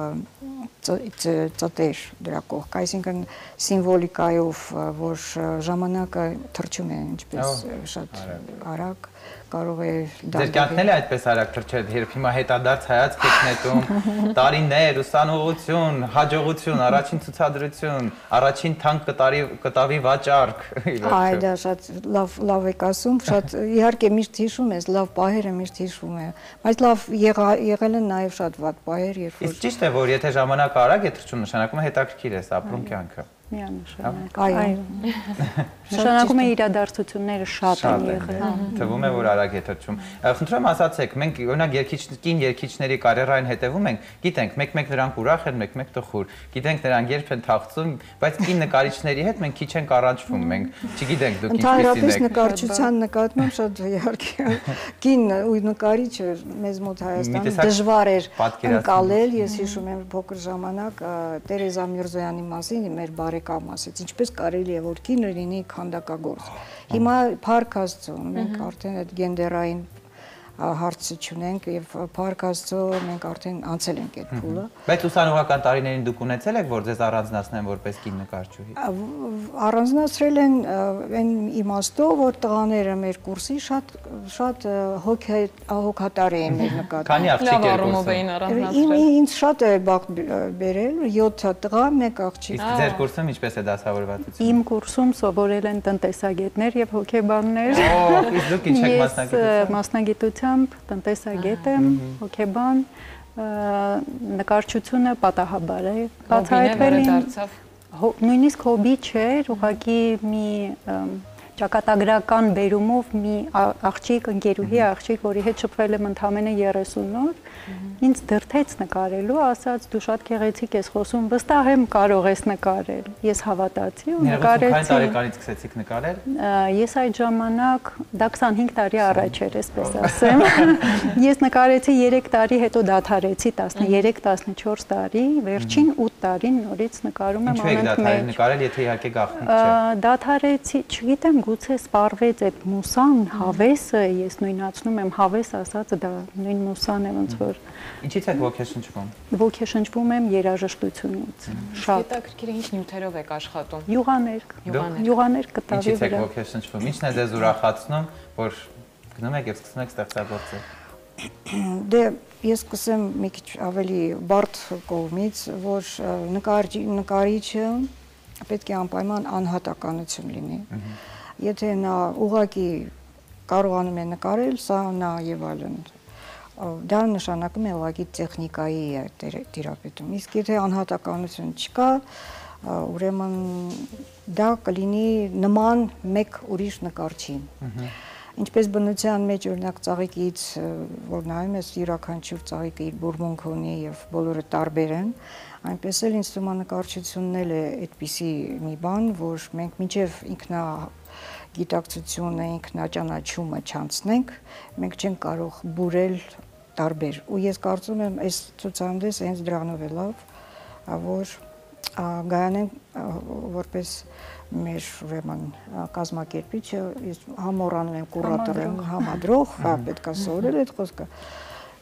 ծտեր դրա կողք, այսինքն սիմվոլիկայով, որ ժամանակը թռչում է ինչպես շատ արագ, կարող է
Ձեր կյանքն էլ է այդպես արագ թռչել, երբ հիմա հետադարձ հայացք եք նետում, տարիներ, ուսանողություն, հաջողություն, առաջին ցուցադրություն, առաջին թանկ կտավի վաճառք։
Այ դա շատ լավ լավ եք ասում, շատ իհարկե միշտ հիշում ես, լավ պահերը միշտ հիշում եմ, բայց լավ եղել են նաև շատ վատ պահեր, երբ որ
Իսկ ճիշտ է, որ եթե ժամանակը արագ է թռչում, նշանակում է հետաքրքիր ես ապրում կյանքը։
Միանշանակ։ Այո։ Նշանակում է իրադարձությունները շատ են եղել։
Թվում է, որ արագ է թռչում։ Խնդրում եմ ասացեք, մենք օրինակ երկիչքին երկիչների կարիերային հետևում ենք, գիտենք, մեկ-մեկ նրանք ուրախ են, մեկ-մեկ տխուր։ Գիտենք նրանք երբ են թախծում, բայց կին նկարիչների հետ մենք քիչ ենք առանջվում, մենք չգիտենք դուք ինչպիսին եք։
Ընդհանրապես նկարչության նկատմամբ շատ իհարկե կին ու նկարիչը մեզ մոտ Հայաստանում դժվար էր ընկալել, ես հիշում եմ փոքր ժամանակ Տերեզա Միրզոյանի մասին մեր բարեկամ ասեց, ինչպես կարելի է որ կինը լինի քանդակագործ։ Հիմա փառք Աստծո, մենք արդեն այդ գենդերային հարցը չունենք եւ փառք Աստծո մենք արդեն անցել ենք այդ փուլը։
Բայց ուսանողական տարիներին դուք ունեցել եք որ ձեզ առանձնացնեն որպես կին նկարչուհի։
Առանձնացրել են այն իմաստով, որ տղաները մեր կուրսի շատ շատ հոգատար էին մեր նկատմամբ։
Քանի աղջիկ եք
կուրսում։ էին առանձնացրել։
Ինձ շատ է բախտ բերել, յոթ տղա, մեկ աղջիկ։
Իսկ ձեր կուրսում ինչպես է դասավորվածությունը։
Իմ կուրսում սովորել են տնտեսագետներ եւ հոգեբաններ։
Օ, իսկ դուք ինչ եք մասնագիտությամբ։
Մասնագիտությամբ տնտեսագետ եմ, հոգեբան, նկարչությունը պատահաբար է բացահայտվել ինձ։ Նույնիսկ հոբի չէր, ուղղակի մի ճակատագրական բերումով մի աղջիկ, ընկերուհի աղջիկ, որի հետ շփվել եմ ընդամենը երեսուն օր, ինձ դրթեց նկարելու, ասաց դու շատ գեղեցիկ ես խոսում, վստահ եմ կարող ես նկարել։ Ես հավատացի ու նկարեցի։
Քանի տարեկանից սկսեցիք նկարել։
Ես այդ ժամանակ դա քսանհինգ տարի առաջ էր, այսպես ասեմ։ Ես նկարեցի երեք տարի, հետո դադարեցի տասներեք տասնչորս տարի, վերջին ութ տարին նորից նկարում եմ
ամենքն մեջ։ Նկարել, եթե իհարկե գաղտնիք չէ։
Դադարեցի, չգիտեմ, գուցե սպառվեց այդ մուսան, հավեսը, ես նույնացնում եմ հավես ասածը, դա նույն մուսան է ոնց որ։
Ինչից եք ոգեշնչվում։
Ոգեշնչվում եմ երաժշտությունից։ Շատ
հետաքրքիր է ինչ նյութերով եք աշխատում։
Յուղաներ, յուղաներ կտավի
վրա։ Ինչից եք
վրա։
ոգեշնչվում։ Ինչն է ձեզ ուրախացնում, որ գնում եք եւ սկսում եք ստեղծագործել։
Դե ես կսեմ մի քիչ ավելի բարդ կողմից, որ նկարիչ նկարիչը պետք է անպայման անհատականություն լինի։ Եթե նա ուղղակի կարողանում է նկարել, սա նա եւ այլն, դա նշանակում է ուղղակի տեխնիկայի տիրապետում։ Իսկ եթե անհատականություն չկա, ուրեմն դա կլինի նման մեկ ուրիշ նկարչին։ Ինչպես բնության մեջ օրինակ ծաղիկից, որ նայում ես յուրաքանչյուր ծաղիկը իր բուրմունք ունի եւ բոլորը տարբեր են, այնպես էլ ինձ թվում է նկարչությունն էլ է այդպիսի մի բան, որ մենք մինչեւ ինքնա գիտակցությունը, ինքնաճանաչումը չանցնենք, մենք չենք կարող բուրել տարբեր։ Ու ես կարծում եմ, այս ցուցահանդեսը հենց դրանով է լավ, որ գայանեն որպես մեր ուրեմն կազմակերպիչը, ես համոռանում եմ կուրատոր եմ համադրող, հա պետք է սովորել այդ խոսքը,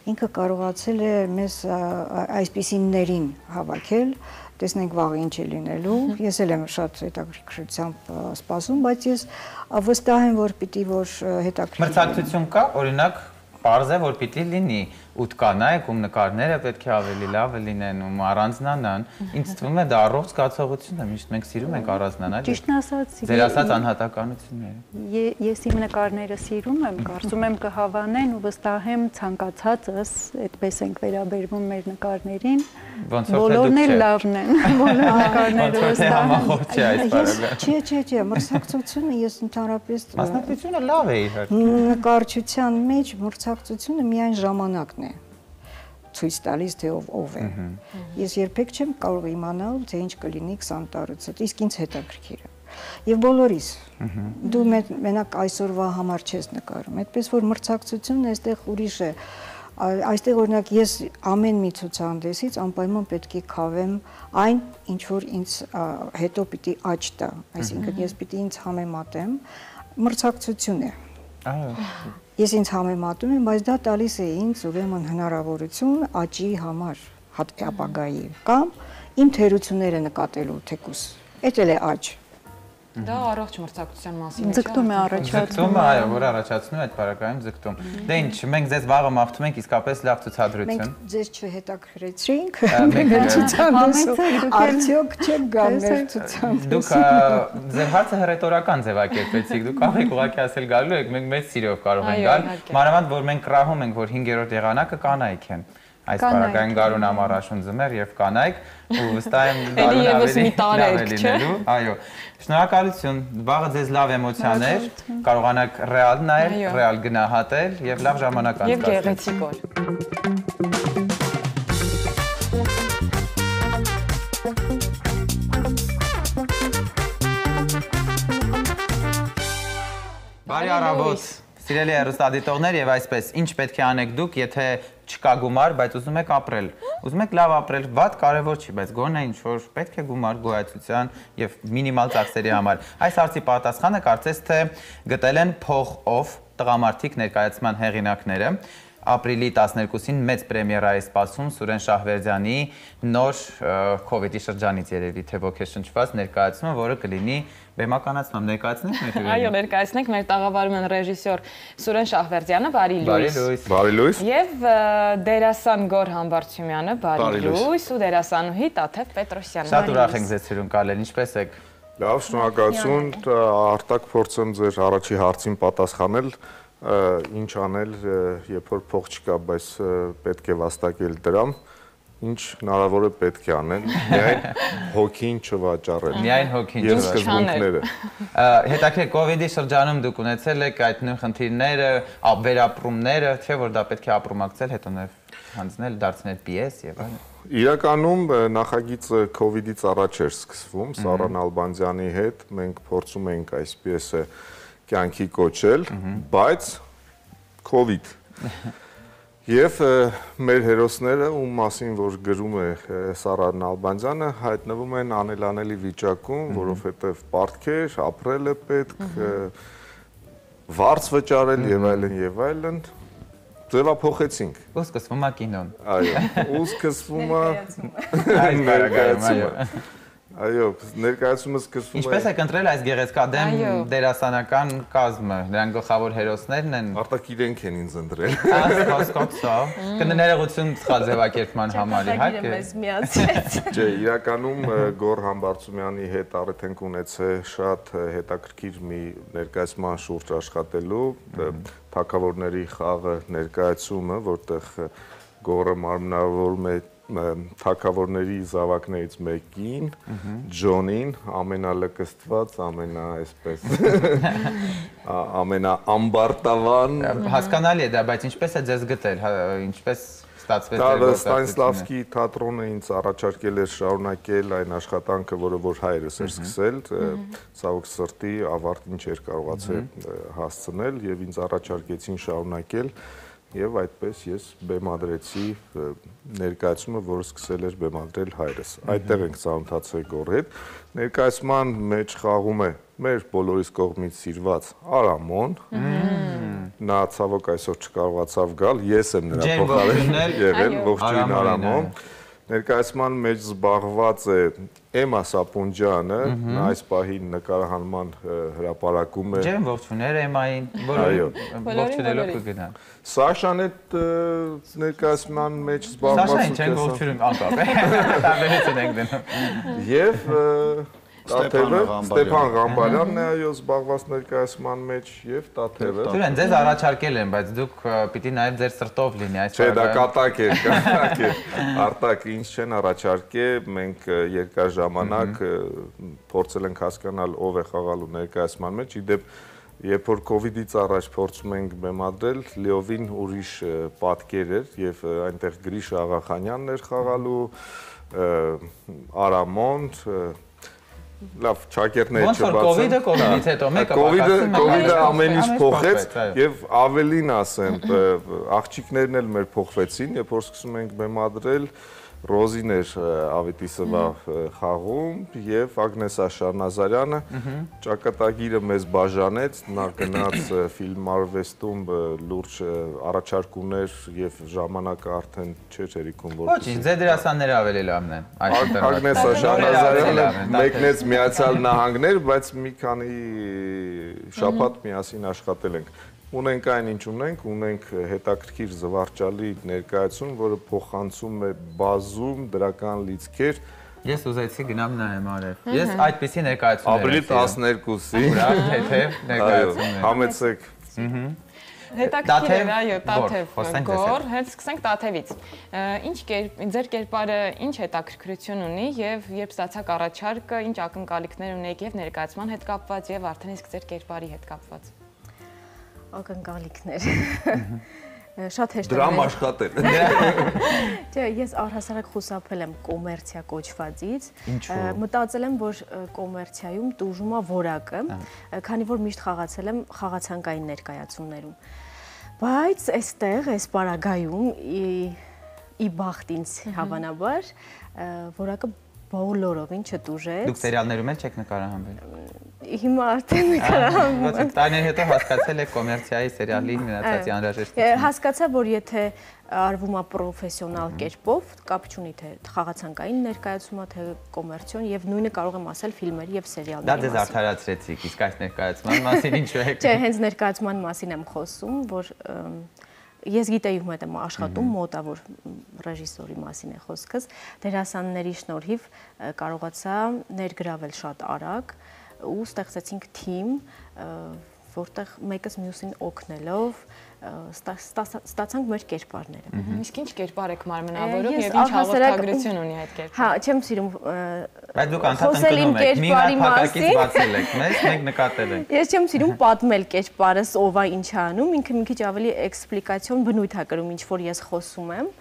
ինքը կարողացել է մեզ այսպիսիներին հավաքել, տեսնենք վաղ ինչ է լինելու։ Ես էլ եմ շատ հետաքրքրությամբ սպասում, բայց ես վստահ եմ, որ պիտի որ հետաքրքիր։
Մրցակցություն կա, օրինակ, պարզ է, որ պիտի լինի ութ կանայք, ում նկարները պետք է ավելի լավը լինեն, ում առանձնանան։ Ինձ թվում է դա առողջ զգացողություն է, միշտ մենք սիրում ենք առանձնանալ։
Ճիշտն ասած,
ձեր ասած անհատականությունները։
Ես իմ նկարները սիրում եմ, կարծում եմ կհավանեն ու վստահ եմ ցանկացածս, այդպես ենք վերաբերվում մեր նկարներին։ Բոլորն էլ լավն են, բոլոր նկարները
վստահ են։
Չէ, չէ, չէ, մրցակցությունը ես ընդհանրապես
մասնակցությունը լավ է իհարկե։
Նկարչության մեջ մրցակցությունը միայն ժամանակն է ցույց տալիս թե ով ով է։ Ես երբեք չեմ կարող իմանալ, թե ինչ կլինի քսան տարուց հետո, իսկ ինձ հետաքրքիր է։ Եվ բոլորիս։ Դու մենակ այսօրվա համար չես նկարում, այդպես որ մրցակցությունն այստեղ ուրիշ է։ Այստեղ օրինակ ես ամեն մի ցուցահանդեսից անպայման պետք է քավեմ այն, ինչ որ ինձ հետո պիտի աճ տա, այսինքն ես պիտի ինձ համեմատեմ, մրցակցություն է։
Այո։
Ես ինձ համեմատում եմ, բայց դա տալիս է ինձ ուրեմն հնարավորություն աճի համար ապագայի կամ իմ թերությունները նկատելու թեկուս։ Էդ էլ է աճ։
Դա առողջ մրցակցության մասին է։
Ձգտում է առաջացնում։
Ձգտում է, այո, որ առաջացնում է այդ բարակայում ձգտում։ Դե ինչ, մենք ձեզ վաղը մաղթում ենք իսկապես լավ ցուցադրություն։
Մենք ձեզ չհետաքրեցրինք։ Մենք ցուցադրություն արդյոք չեք գալ մեր ցուցադրություն։
Դուք ձեր հարցը հռետորական ձևակերպեցիք։ Դուք կարող եք ուղղակի ասել գալու եք, մենք մեծ սիրով կարող ենք գալ։ Մանավանդ որ մենք կրահում ենք, որ հինգերորդ եղանակը կանայք են։ Այս բարակային գարուն ամառաշուն ձմեռ եւ կանայք ու վստահ եմ գարուն ավելի լավ է լինելու։ Այո։ Շնորհակալություն։ Վաղը ձեզ լավ էմոցիաներ, կարողանաք ռեալ նայել, ռեալ գնահատել եւ լավ ժամանակ անցկացնել։
Եվ գեղեցիկ օր։
Բարի առավոտ։ Սիրելի հեռուստադիտողներ եւ այսպես, ինչ պետք է անեք դուք, եթե չկա գումար, բայց ուզում եք ապրել։ Ուզում եք լավ ապրել, վատ կարևոր չի, բայց գոնե ինչ որ պետք է գումար գոյացության եւ մինիմալ ծախսերի համար։ Այս հարցի պատասխանը կարծես թե գտել են փող-ով տղամարդիկ ներկայացման հեղինակները։ Ապրիլի տասներկուսին մեծ պրեմիերա է սպասում Սուրեն Շահվերդյանի նոր քովիդի շրջանից երևի թե ոգեշնչված ներկայացումը, որը կլինի բեմականացում, ներկայացնենք մեր հյուրերին։
Այո, ներկայացնենք մեր տաղավարում են ռեժիսոր Սուրեն Շահվերդյանը, բարի լույս։
Բարի լույս։
Եվ դերասան Գոր Համբարձումյանը, բարի լույս, ու դերասանուհի Տաթև Պետրոսյանը։
Շատ ուրախ ենք ձեզ սիրուն կալել, ինչպես եք։
Լավ, շնորհակալություն, արտակ փորձեմ ձեր առաջի հարցին պատասխանել, ինչ անել, երբ որ փող չկա, բայց պետք է վաստակել դրամ, ինչ հնարավոր է պետք է անել, միայն հոգին չվաճառել։
Միայն հոգին
Եվ սկզբունքները։
Հետաքրքիր կովիդի շրջանում դուք ունեցել եք այդ նույն խնդիրները, վերապրումները, չէ՞ որ դա պետք է ապրումակցել, հետո նաև հանձնել, դարձնել պիես եւ այլն։
Իրականում նախագիծը կովիդից առաջ էր սկսվում Սարան Ալբանդյանի հետ, մենք փորձում էինք այս պիեսը կյանքի կոչել, բայց կովիդ։ Եվ մեր հերոսները, ում մասին որ գրում է Սարան Ալբանդյանը, հայտնվում են անելանելի վիճակում, որովհետև պարտքեր, ապրել է պետք, վարձ վճարել եւ այլն եւ այլն, ձևափոխեցինք։
Ու սկսվում է կինոն։
Այո, ու սկսվում է
այս բարակայում, այո։
Այո, ներկայացումը սկսվում է։
Ինչպես եք ընտրել այս գեղեցկադեմ դերասանական կազմը, նրանք գլխավոր հերոսներն են։
Արտակ իրենք են ինձ ընտրել։
Հասկացա։ Կներողություն սխալ ձևակերպման համար իհարկե։
Մեզ միացրեց։
Չէ, իրականում Գոր Համբարձումյանի հետ արդեն ունեցել շատ հետաքրքիր մի ներկայացման շուրջ աշխատելու, թագավորների խաղը ներկայացումը, որտեղ Գորը մարմնավորում է թագավորների զավակներից մեկին, Ջոնին, ամենալկստված, ամենա այսպես ամենաամբարտավան։
Հասկանալի է դա, բայց ինչպես է ձեզ գտել, ինչպես ստացվեց
ձեր գործընթացը։ Ստանիսլավսկի թատրոնը ինձ առաջարկել էր շարունակել այն աշխատանքը, որը որ հայրս էր սկսել, ցավոք սրտի ավարտին չէր կարողացել հասցնել եւ ինձ առաջարկեցին շարունակել Եվ այդպես ես բեմադրեցի ներկայացումը, որը սկսել էր բեմադրել հայրս։ Այդտեղ ենք ծանոթացել Գորի հետ։ Ներկայացման մեջ խաղում է մեր բոլորիս կողմից սիրված Արամոն, նա ցավոք այսօր չկարողացավ գալ, ես եմ նրա փոխարեն եղել, ողջույն Արամոն։ Ներկայացման մեջ զբաղված է Էմա Սապունջյանը, նա այս պահին նկարահանման հրապարակում է։
Ջերմ ողջույններ Էմային, բոլորին ողջունելով կգնան։
Սաշան այդ ներկայացման մեջ զբաղված
Սաշային չեն ողջունում անկապ է, տարբերություն ենք դնում։
Եվ Տաթևը Ստեփան Ղամբալյանն է այո զբաղված ներկայացման մեջ եւ Տաթևը։
Դուրեն ձեզ առաջարկել են, բայց դուք պիտի նաեւ ձեր սրտով լինի այս
Չէ, դա կատակ է, կատակ է։ Արտակ ինձ չեն առաջարկել, մենք երկար ժամանակ փորձել ենք հասկանալ ով է խաղալու ներկայացման մեջ, իդեպ երբ որ կովիդից առաջ փորձում ենք բեմադրել, լիովին ուրիշ պատկեր էր եւ այնտեղ Գրիշ Աղախանյանն էր խաղալու, Արամոն լավ ճակերտներ
չբացան։ Ոնց որ կովիդը կովիդից հետո մեկը
կովիդը կովիդը ամեն ինչ փոխեց եւ ավելին ասեմ, աղջիկներն էլ մեր փոխվեցին, երբ որ սկսում ենք բեմադրել Ռոզին էր Ավետիսովա խաղում եւ Ագնեսա Շարնազարյանը ճակատագիրը մեզ բաժանեց, նա գնաց ֆիլմ արվեստում լուրջ առաջարկումներ եւ ժամանակը արդեն չէր հերիքում որ
Ոչ, ինձ դերասանները ավելի լավն են։
Ագնեսա Շարնազարյանը մեկնեց Միացյալ Նահանգներ, բայց մի քանի շաբաթ միասին աշխատել ենք։ Ունենք այն ինչ ունենք, ունենք հետաքրքիր զվարճալի ներկայացում, որը փոխանցում է բազում դրական լիցքեր։
Ես ուզեցի գնամ նայեմ արև։ Ես այդպեսի ներկայացում
Ապրիլի տասներկուսի
թեթև ներկայացում։
Համեցեք։
Հետաքրքիր է, այո, Տաթև գոր, հենց սկսենք Տաթևից։ Ինչ ձեր կերպարը ինչ հետաքրքրություն ունի եւ երբ ստացաք առաջարկը, ինչ ակնկալիքներ ունեք եւ ներկայացման հետ կապված եւ արդեն իսկ ձեր կերպարի հետ կապված։
Ակնկալիքներ։ Շատ հեշտ է։
Դրամ աշխատել։
Չէ, ես առհասարակ խուսափել եմ կոմերցիա կոչվածից։ Մտածել եմ, որ կոմերցիայում տուժում է որակը, քանի որ միշտ խաղացել եմ խաղացանկային ներկայացումներում։ Բայց այստեղ, այս պարագայում ի բախտ ինձ հավանաբար, որակը բոլորովին չտուժեց։
Դուք սերիալներում էլ չեք նկարահանվել։
Հիմա արդեն նկարահանվում եմ։
Ոչ, տարիներ հետո հասկացել եք կոմերցիայի սերիալի մնացածի անհրաժեշտությունը։
Հասկացա, որ եթե արվում է պրոֆեսիոնալ կերպով, կապ չունի թե խաղացանկային ներկայացումը, թե կոմերցիոն եւ նույնը կարող եմ ասել ֆիլմերի եւ սերիալների մասին։
Դա դες արդարացրեցիք, իսկ այս ներկայացման մասին ինչու եք։
Չէ, հենց ներկայացման մասին եմ խոսում, որ Ես գիտեի ում հետ եմ աշխատում, մոտա որ ռեժիսորի մասին է խոսքս, դերասանների շնորհիվ կարողացա ներգրավել շատ արագ ու ստեղծեցինք թիմ, որտեղ մեկս մյուսին օգնելով ստացանք մեր կերպարները։
Իսկ ինչ կերպար եք մարմնավորում եւ ինչ հաղորդագրություն ունի այդ կերպարը։
Հա, չեմ սիրում
Բայց դուք անդադար ընկնում եք, մի հատ փակակից բացել եք, մեզ մենք նկատել ենք։
Ես չեմ սիրում պատմել կերպարս ով է ինչ է անում, ինքը մի քիչ ավելի էքսպլիկացիոն բնույթ է կրում, ինչ որ ես խոսում եմ։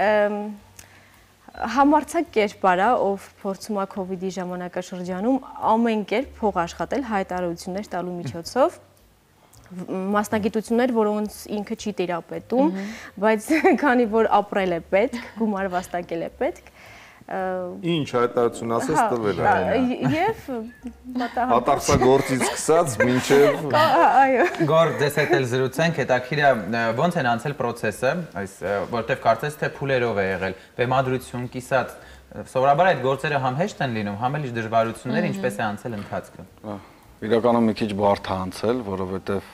Համարցակ կերպար է, ով փորձում է կովիդի ժամանակաշրջանում ամեն կերպ փող աշխատել հայտարարություններ տալու միջոցով մասնագիտություններ, որոնց ինքը չի տիրապետում, բայց քանի որ ապրել է պետք, գումար վաստակել է պետք,
ինչ հայտարարություն ասես տվել է։
Եվ
հատախսագործից սկսած մինչև
այո։
Գոր դες հետ էլ զրուցենք, հետաքրքիր է ոնց են անցել process-ը, այս որտեվ կարծես թե փուլերով է եղել, բեմադրություն, կիսած, սովորաբար այդ գործերը համ հեշտ են լինում, համ էլ ինչ դժվարություններ, ինչպես է անցել ընթացքը։
Իրականում մի քիչ բարդ է անցել, որովհետև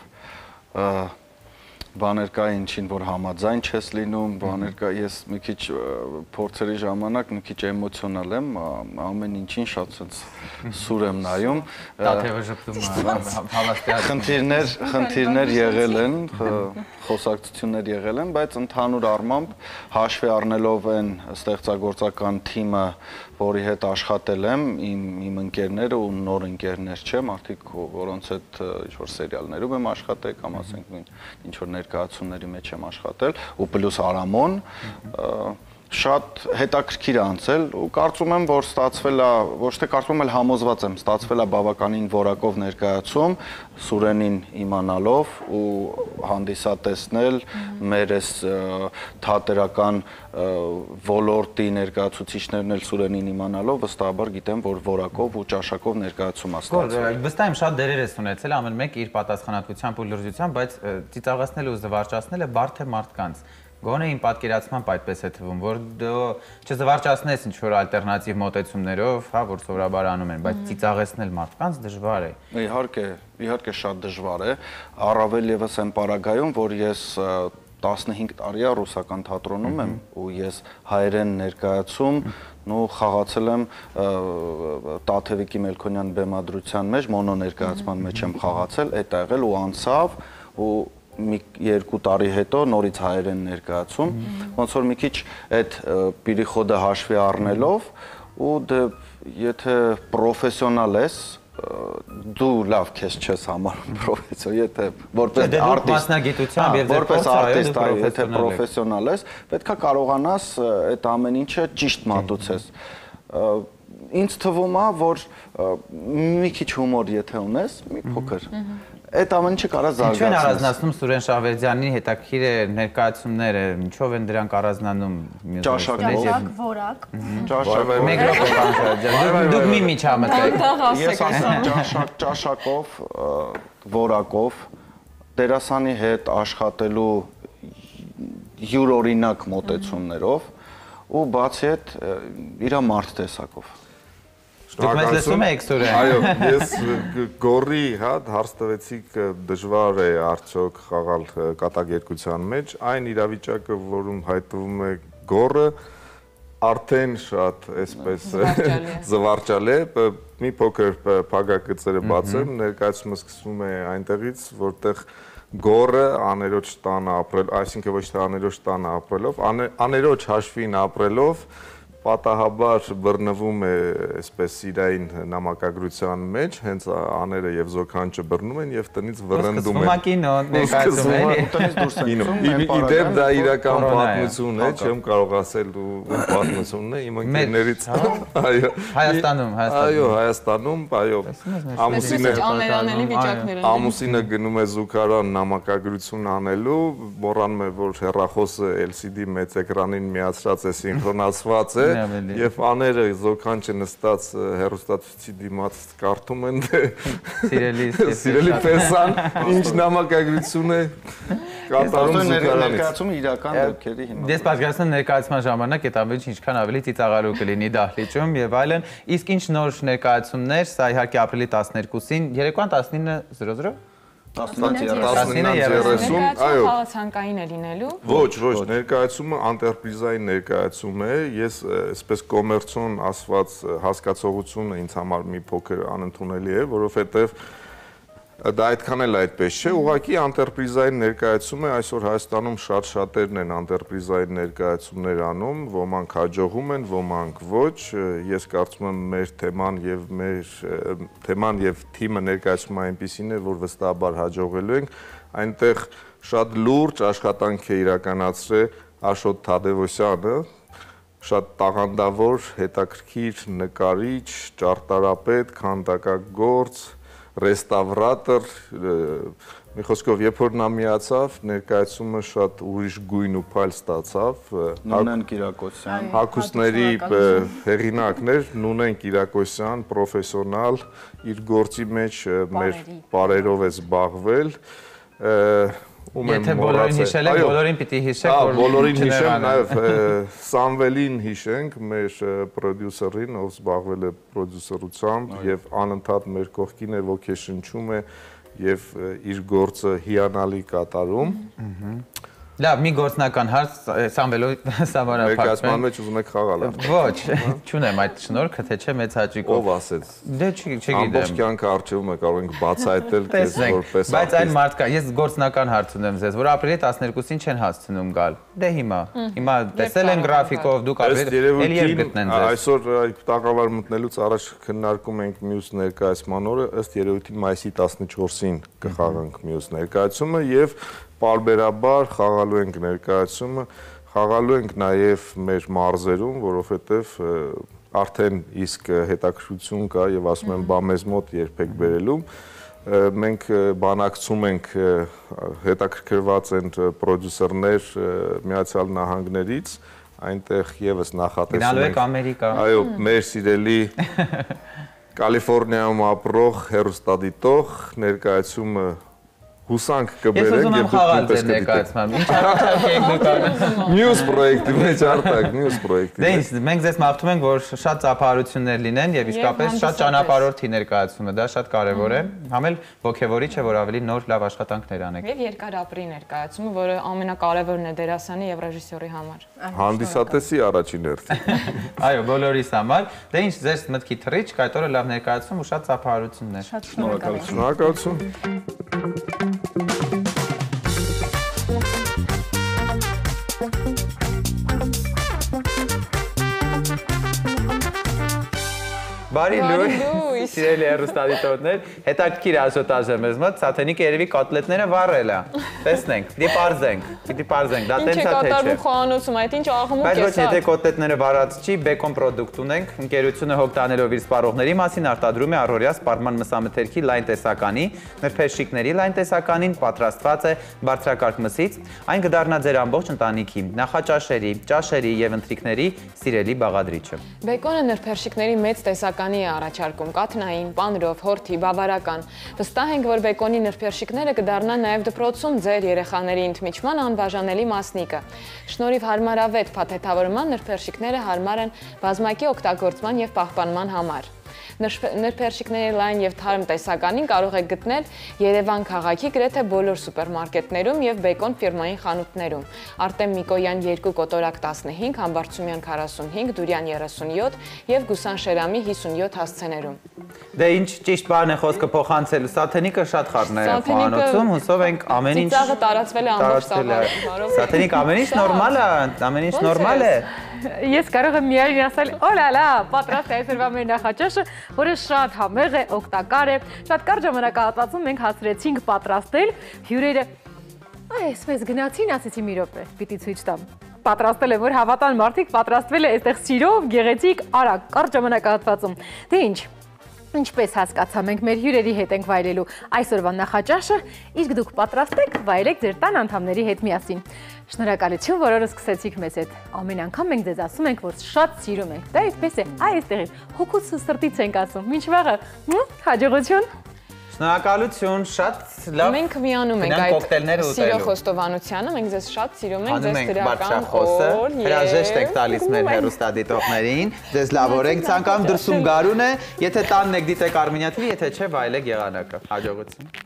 բաներ կա ինչին որ համաձայն չես լինում, բաներ կա ես մի քիչ փորձերի ժամանակ մի քիչ էմոցիոնալ եմ, ամեն ինչին շատ սուր եմ նայում։
Տաթևը ժպտում է, հավաստիացում։
Խնդիրներ, խնդիրներ եղել են, խոսակցություններ եղել են, բայց ընդհանուր առմամբ հաշվի առնելով այն ստեղծագործական թիմը, որի հետ աշխատել եմ, իմ իմ ընկերները ու նոր ընկերներ չէ, մարդիկ որոնց հետ ինչ-որ սերիալներում եմ աշխատել կամ ասենք ինչ-որ ներկայացումների մեջ եմ աշխատել ու պլյուս Արամոն, շատ հետաքրքիր է անցել ու կարծում եմ, որ ստացվել է, ոչ թե կարծում եմ, այլ համոզված եմ, ստացվել է բավականին որակով ներկայացում, Սուրենին իմանալով ու հանդիսատեսնել մեր այս թատերական ոլորտի ներկայացուցիչներն էլ Սուրենին իմանալով վստահաբար գիտեմ, որ որակով ու ճաշակով ներկայացում է ստացվել։
Վստահ եմ շատ դերեր ես ունեցել, ամեն մեկ իր պատասխանատվությամբ ու լրջությամբ, բայց ծիծաղացնել ու զվարճացնելը բարդ է մարդկանց։ Գոնե իմ պատկերացմամբ այդպես է թվում, որ չզվարճացնես ինչ-որ ալտերնատիվ մոտեցումներով, հա, որ սովորաբար անում են, բայց ծիծաղեցնել մարդկանց դժվար է։
Իհարկե, իհարկե շատ դժվար է, առավել ևս այն պարագայում, որ ես տասնհինգ տարի է ռուսական թատրոնում եմ ու ես հայերեն ներկայացում ու խաղացել եմ Տաթևիկի Մելքոնյան բեմադրության մեջ, մոնո ներկայացման մեջ եմ խաղացել, այդ ա եղել ու անցավ ու մի երկու տարի հետո նորից հայերեն ներկայացում, ոնց որ մի քիչ այդ պիրիխոդը հաշվի առնելով ու դե եթե պրոֆեսիոնալ ես, դու լավ քեզ չես համարում պրոֆեսիոնալ, եթե որպես արտիստ, որպես արտիստ, եթե պրոֆեսիոնալ ես, պետքա կարողանաս այդ ամեն ինչը ճիշտ մատուցես։ Ինձ թվում է, որ մի քիչ հումոր եթե ունես, մի փոքր այդ ամեն ինչը կարա զարգացնես։
Ինչու են առանձնացնում Սուրեն Շահվերդյանի հետաքրքիր ներկայացումները, ինչով են դրանք առանձնանում մյուս
ճաշակով, որակ։
Ճաշակով։
Մեկ րոպե, դուք մի միջամտեք։
Ես ասեմ ճաշակով, որակով, դերասանի հետ աշխատելու յուրօրինակ մոտեցումներով ու բացի այդ իր մարդ տեսակով։
Դուք մեզ լսում եք, Սուրեն։
Այո, ես գորի, հա, հարց տվեցիք դժվար է արդյոք խաղալ կատակերգության մեջ, այն իրավիճակը, որում հայտնվում է գորը, արդեն շատ այսպես զվարճալ է, մի փոքր փակագծերը բացեմ, ներկայացումը սկսվում է այնտեղից, որտեղ գորը աներոջ տանը ապրել, այսինքն ոչ թե աներոջ տանը ապրելով, աներոջ հաշվին ապրելով պատահաբար բռնվում է այսպես իրային նամակագրության մեջ, հենց աները եւ զոքանչը բռնում են եւ տնից վռնդում են։
Սկսվում է կինո, ներկայացում է,
տնից դուրս են գցում։
Իդեպ դա իրական պատմություն է, չեմ կարող ասել ու պատմությունն է իմ ընկերներից։ Այո։
Հայաստանում,
Այո, Հայաստանում, այո։ Ամուսինը ամուսինը գնում է զուգարան նամակագրություն անելու, մոռանում է, որ հեռախոսը L C D մեծ էկրանին միացրած է, սինխրոնացված է։ Եվ աները զոքանչը նստած հեռուստացույցի դիմաց կարդում են սիրելի Պեսան, ինչ նամակագրություն է կատարում զուգարանից։
Ներկայացումը իրական դեպքերի հիման։
Ես պատկերացնում ներկայացման ժամանակ այդ ամենը ինչքան ավելի ծիծաղալու կլինի դահլիճում եւ այլն։ Իսկ ինչ նոր ներկայացումներ, սա իհարկե ապրիլի տասներկուսին, երեկոյան տասնինը զրո զրո
տասնինը երեսուն, այո։
Խաղացանկային է լինելու։
Ոչ, ոչ, ներկայացումը անտերպրիզային ներկայացում է, ես այսպես կոմերցիոն ասված հասկացողությունը ինձ համար մի փոքր անընդունելի է, որովհետև դա այդքան էլ այդպես չէ, ուղղակի անտերպրիզային ներկայացում է, այսօր Հայաստանում շատ շատերն են անտերպրիզային ներկայացումներ անում, ոմանք հաջողում են, ոմանք ոչ, ես կարծում եմ մեր թեման եւ մեր թեման եւ թիմը ներկայացումը այնպիսին է, որ վստահաբար հաջողելու ենք, այնտեղ շատ լուրջ աշխատանք է իրականացրել Աշոտ Թադևոսյանը, շատ տաղանդավոր, հետաքրքիր նկարիչ, ճարտարապետ, քանդակագործ, ռեստավրատոր, մի խոսքով, երբ որ նա միացավ, ներկայացումը շատ ուրիշ գույն ու փայլ ստացավ։
Նունեն Կիրակոսյան։
Հագուստների հեղինակներ Նունեն Կիրակոսյան, պրոֆեսիոնալ, իր գործի մեջ մեր բարերով է զբաղվել։
Եթե բոլորին հիշել եք, բոլորին պիտի հիշեք,
որ բոլորին հիշեմ, նաև Սամվելին հիշենք, մեր պրոդյուսերին, ով զբաղվել է պրոդյուսերությամբ եւ անընդհատ մեր կողքին է ոգեշնչում է եւ իր գործը հիանալի կատարում։
Լավ, մի գործնական հարց Սամվելո Սամարապետը։
Ներկայացման մեջ ուզում եք խաղալ։
Ոչ, չունեմ այդ շնորհքը, թե չէ մեծ հաճույքով։
Ով ասեց։
Դե չգիտեմ։
Ամբողջ կյանքը արժևում է կարող ենք բացահայտել քեզ որպես արտիստ։
Բայց այն մարդկա, ես գործնական հարց ունեմ ձեզ, որ ապրիլի տասներկուսին չեն հասցնում գալ։ Դե հիմա, հիմա տեսել են գրաֆիկով, դուք ապրիլի էլի երբ գտնեն ձեզ։
Այսօր տաղավար մտնելուց առաջ քննարկում ենք մյուս ներկայացման օրը, ըստ երևույթին մայիսի տասնչորսին կխաղանք մյուս ներկայացումը եւ պարբերաբար խաղալու ենք ներկայացումը խաղալու ենք նաև մեր մարզերում, որովհետև արդեն իսկ հետաքրքրություն կա եւ ասում եմ բա մեզ մոտ երբեք բերելու մենք բանակցում ենք հետաքրքրված են պրոդյուսերներ Միացյալ Նահանգներից այնտեղ եւս նախատեսում ենք
գնալու եք Ամերիկա
այո մեր սիրելի Կալիֆոռնիայում ապրող հեռուստադիտող ներկայացումը հուսանք կբերենք
եւ նույնպես ներկայացում։ Ինչ առաջարկ եք դուք անում։
Մյուս պրոյեկտի մեջ արտակ, մյուս պրոյեկտի։
Դե ինչ, մենք ձեզ մաղթում ենք, որ շատ ծափահարություններ լինեն եւ իսկապես շատ ճանապարհորդի ներկայացումը, դա շատ կարեւոր է։ Համ էլ ոգևորիչ է, որ ավելի նոր լավ աշխատանքներ անեք։
Եվ երկար ապրի ներկայացումը, որը ամենակարևորն է դերասանի եւ ռեժիսորի համար։
Հանդիսատեսի առաջին հերթին։
Այո, բոլորիս համար։ Դե ինչ, ձեզ մտքի թռիչք, այդ օրը լավ ներկայացում ու շատ ծափահարություններ։
Շատ շնորհակալություն։
Շնորհակալություն։
Բարի լույս, սիրելի հեռուստադիտողներ, հետաքրքիր ասոտաժ է մեզ մոտ, Սաթենիկը երևի կոտլետները վառել է։ Տեսնենք, պիտի պարզենք, պիտի պարզենք, դա տենց է թե չէ։
Ինչ է կատարվում խոհանոցում, այդ ինչ աղմուկ է սա։
Բայց ոչ, եթե կոտլետները վառած չի, բեկոն պրոդուկտ ունենք, ընկերությունը հոգ տանելով իր սպառողների մասին արտադրում է առօրյա սպառման մսամթերքի լայն տեսականի, նրբերշիկների լայն տեսականին պատրաստված է բարձրակարգ մսից, այն կդառնա ձեր ամբողջ ընտանիքի, նախաճաշերի, ճաշերի եւ ընթրիքների սիրելի բաղադրիչը։
Բեկոնը նրբերշիկների մեծ տեսականի է առաջարկում, կաթնային, պանրով, հորթի, բավարական։ Վստահ ենք, որ բեկոնի նրբերշիկները կդառնան նաև դպրոցում ձեր երեխաների ընդմիջման անբաժանելի մասնիկը։ Շնորհիվ հարմարավետ փաթեթավորման նրբերշիկները հարմար են բազմակի օգտագործման եւ պահպանման համար։ Նրբերշիկների լայն եւ թարմ տեսականին կարող եք գտնել Երևան քաղաքի գրեթե բոլոր սուպերմարկետներում եւ Բեկոն ֆիրմային խանութներում։ Արտեմ Միկոյան երկու կոտորակ տասնհինգ, Համբարձումյան քառասունհինգ, Դուրյան երեսունյոթ եւ Գուսան Շերամի հիսունյոթ հասցեներում։
Դե ինչ ճիշտ բան է խոսքը փոխանցելու։ Սաթենիկը շատ խառն է խոհանոցում, հուսով ենք ամեն ինչ
ծիծաղը տարածվել է ամբողջ սահմանով։
Սաթենիկ ամեն ինչ նորմալ է, ամեն ինչ նորմալ է։
Ես կարող եմ միայն ասել, օլալա, պատրաստ է այսօրվա մեր նախաճաշը, որը շատ համեղ է, օգտակար է։ Շատ կարճ ժամանակահատվածում մենք հասցրեցինք պատրաստել հյուրերը։ Այս մեզ գնացին, ասեցի մի րոպե, պիտի ցույց տամ։ Պատրաստել է, որ հավատան մարդիկ պատրաստվել է այստեղ սիրով, գեղեցիկ, արագ, կարճ ժամանակահատվածում։ Դե ինչ, ինչպես հասկացա, մենք մեր հյուրերի հետ ենք վայելելու այսօրվա նախաճաշը, իսկ դուք պատրաստեք վայելեք ձեր տան անդամների հետ միասին։ Շնորհակալություն, որ օրը սկսեցիք մեզ հետ։ Ամեն անգամ մենք ձեզ ասում ենք, որ շատ սիրում ենք։ Դա այդպես է, այստեղ հոգուց ու սրտից ենք ասում։ Մինչ վաղը, հաջողություն։
Շնորհակալություն, շատ լավ։
Մենք միանում ենք այդ սիրո խոստովանությանը, մենք ձեզ շատ սիրում ենք, ձեզ դրական օր։
Հրաժեշտ եք տալիս մեր հեռուստադիտողներին, ձեզ լավորենք, ցանկանում դրսում գարուն է, եթե տանն եք դիտեք Արմենիա թի վի, եթե չէ վայելեք եղանակը։ Հաջողություն։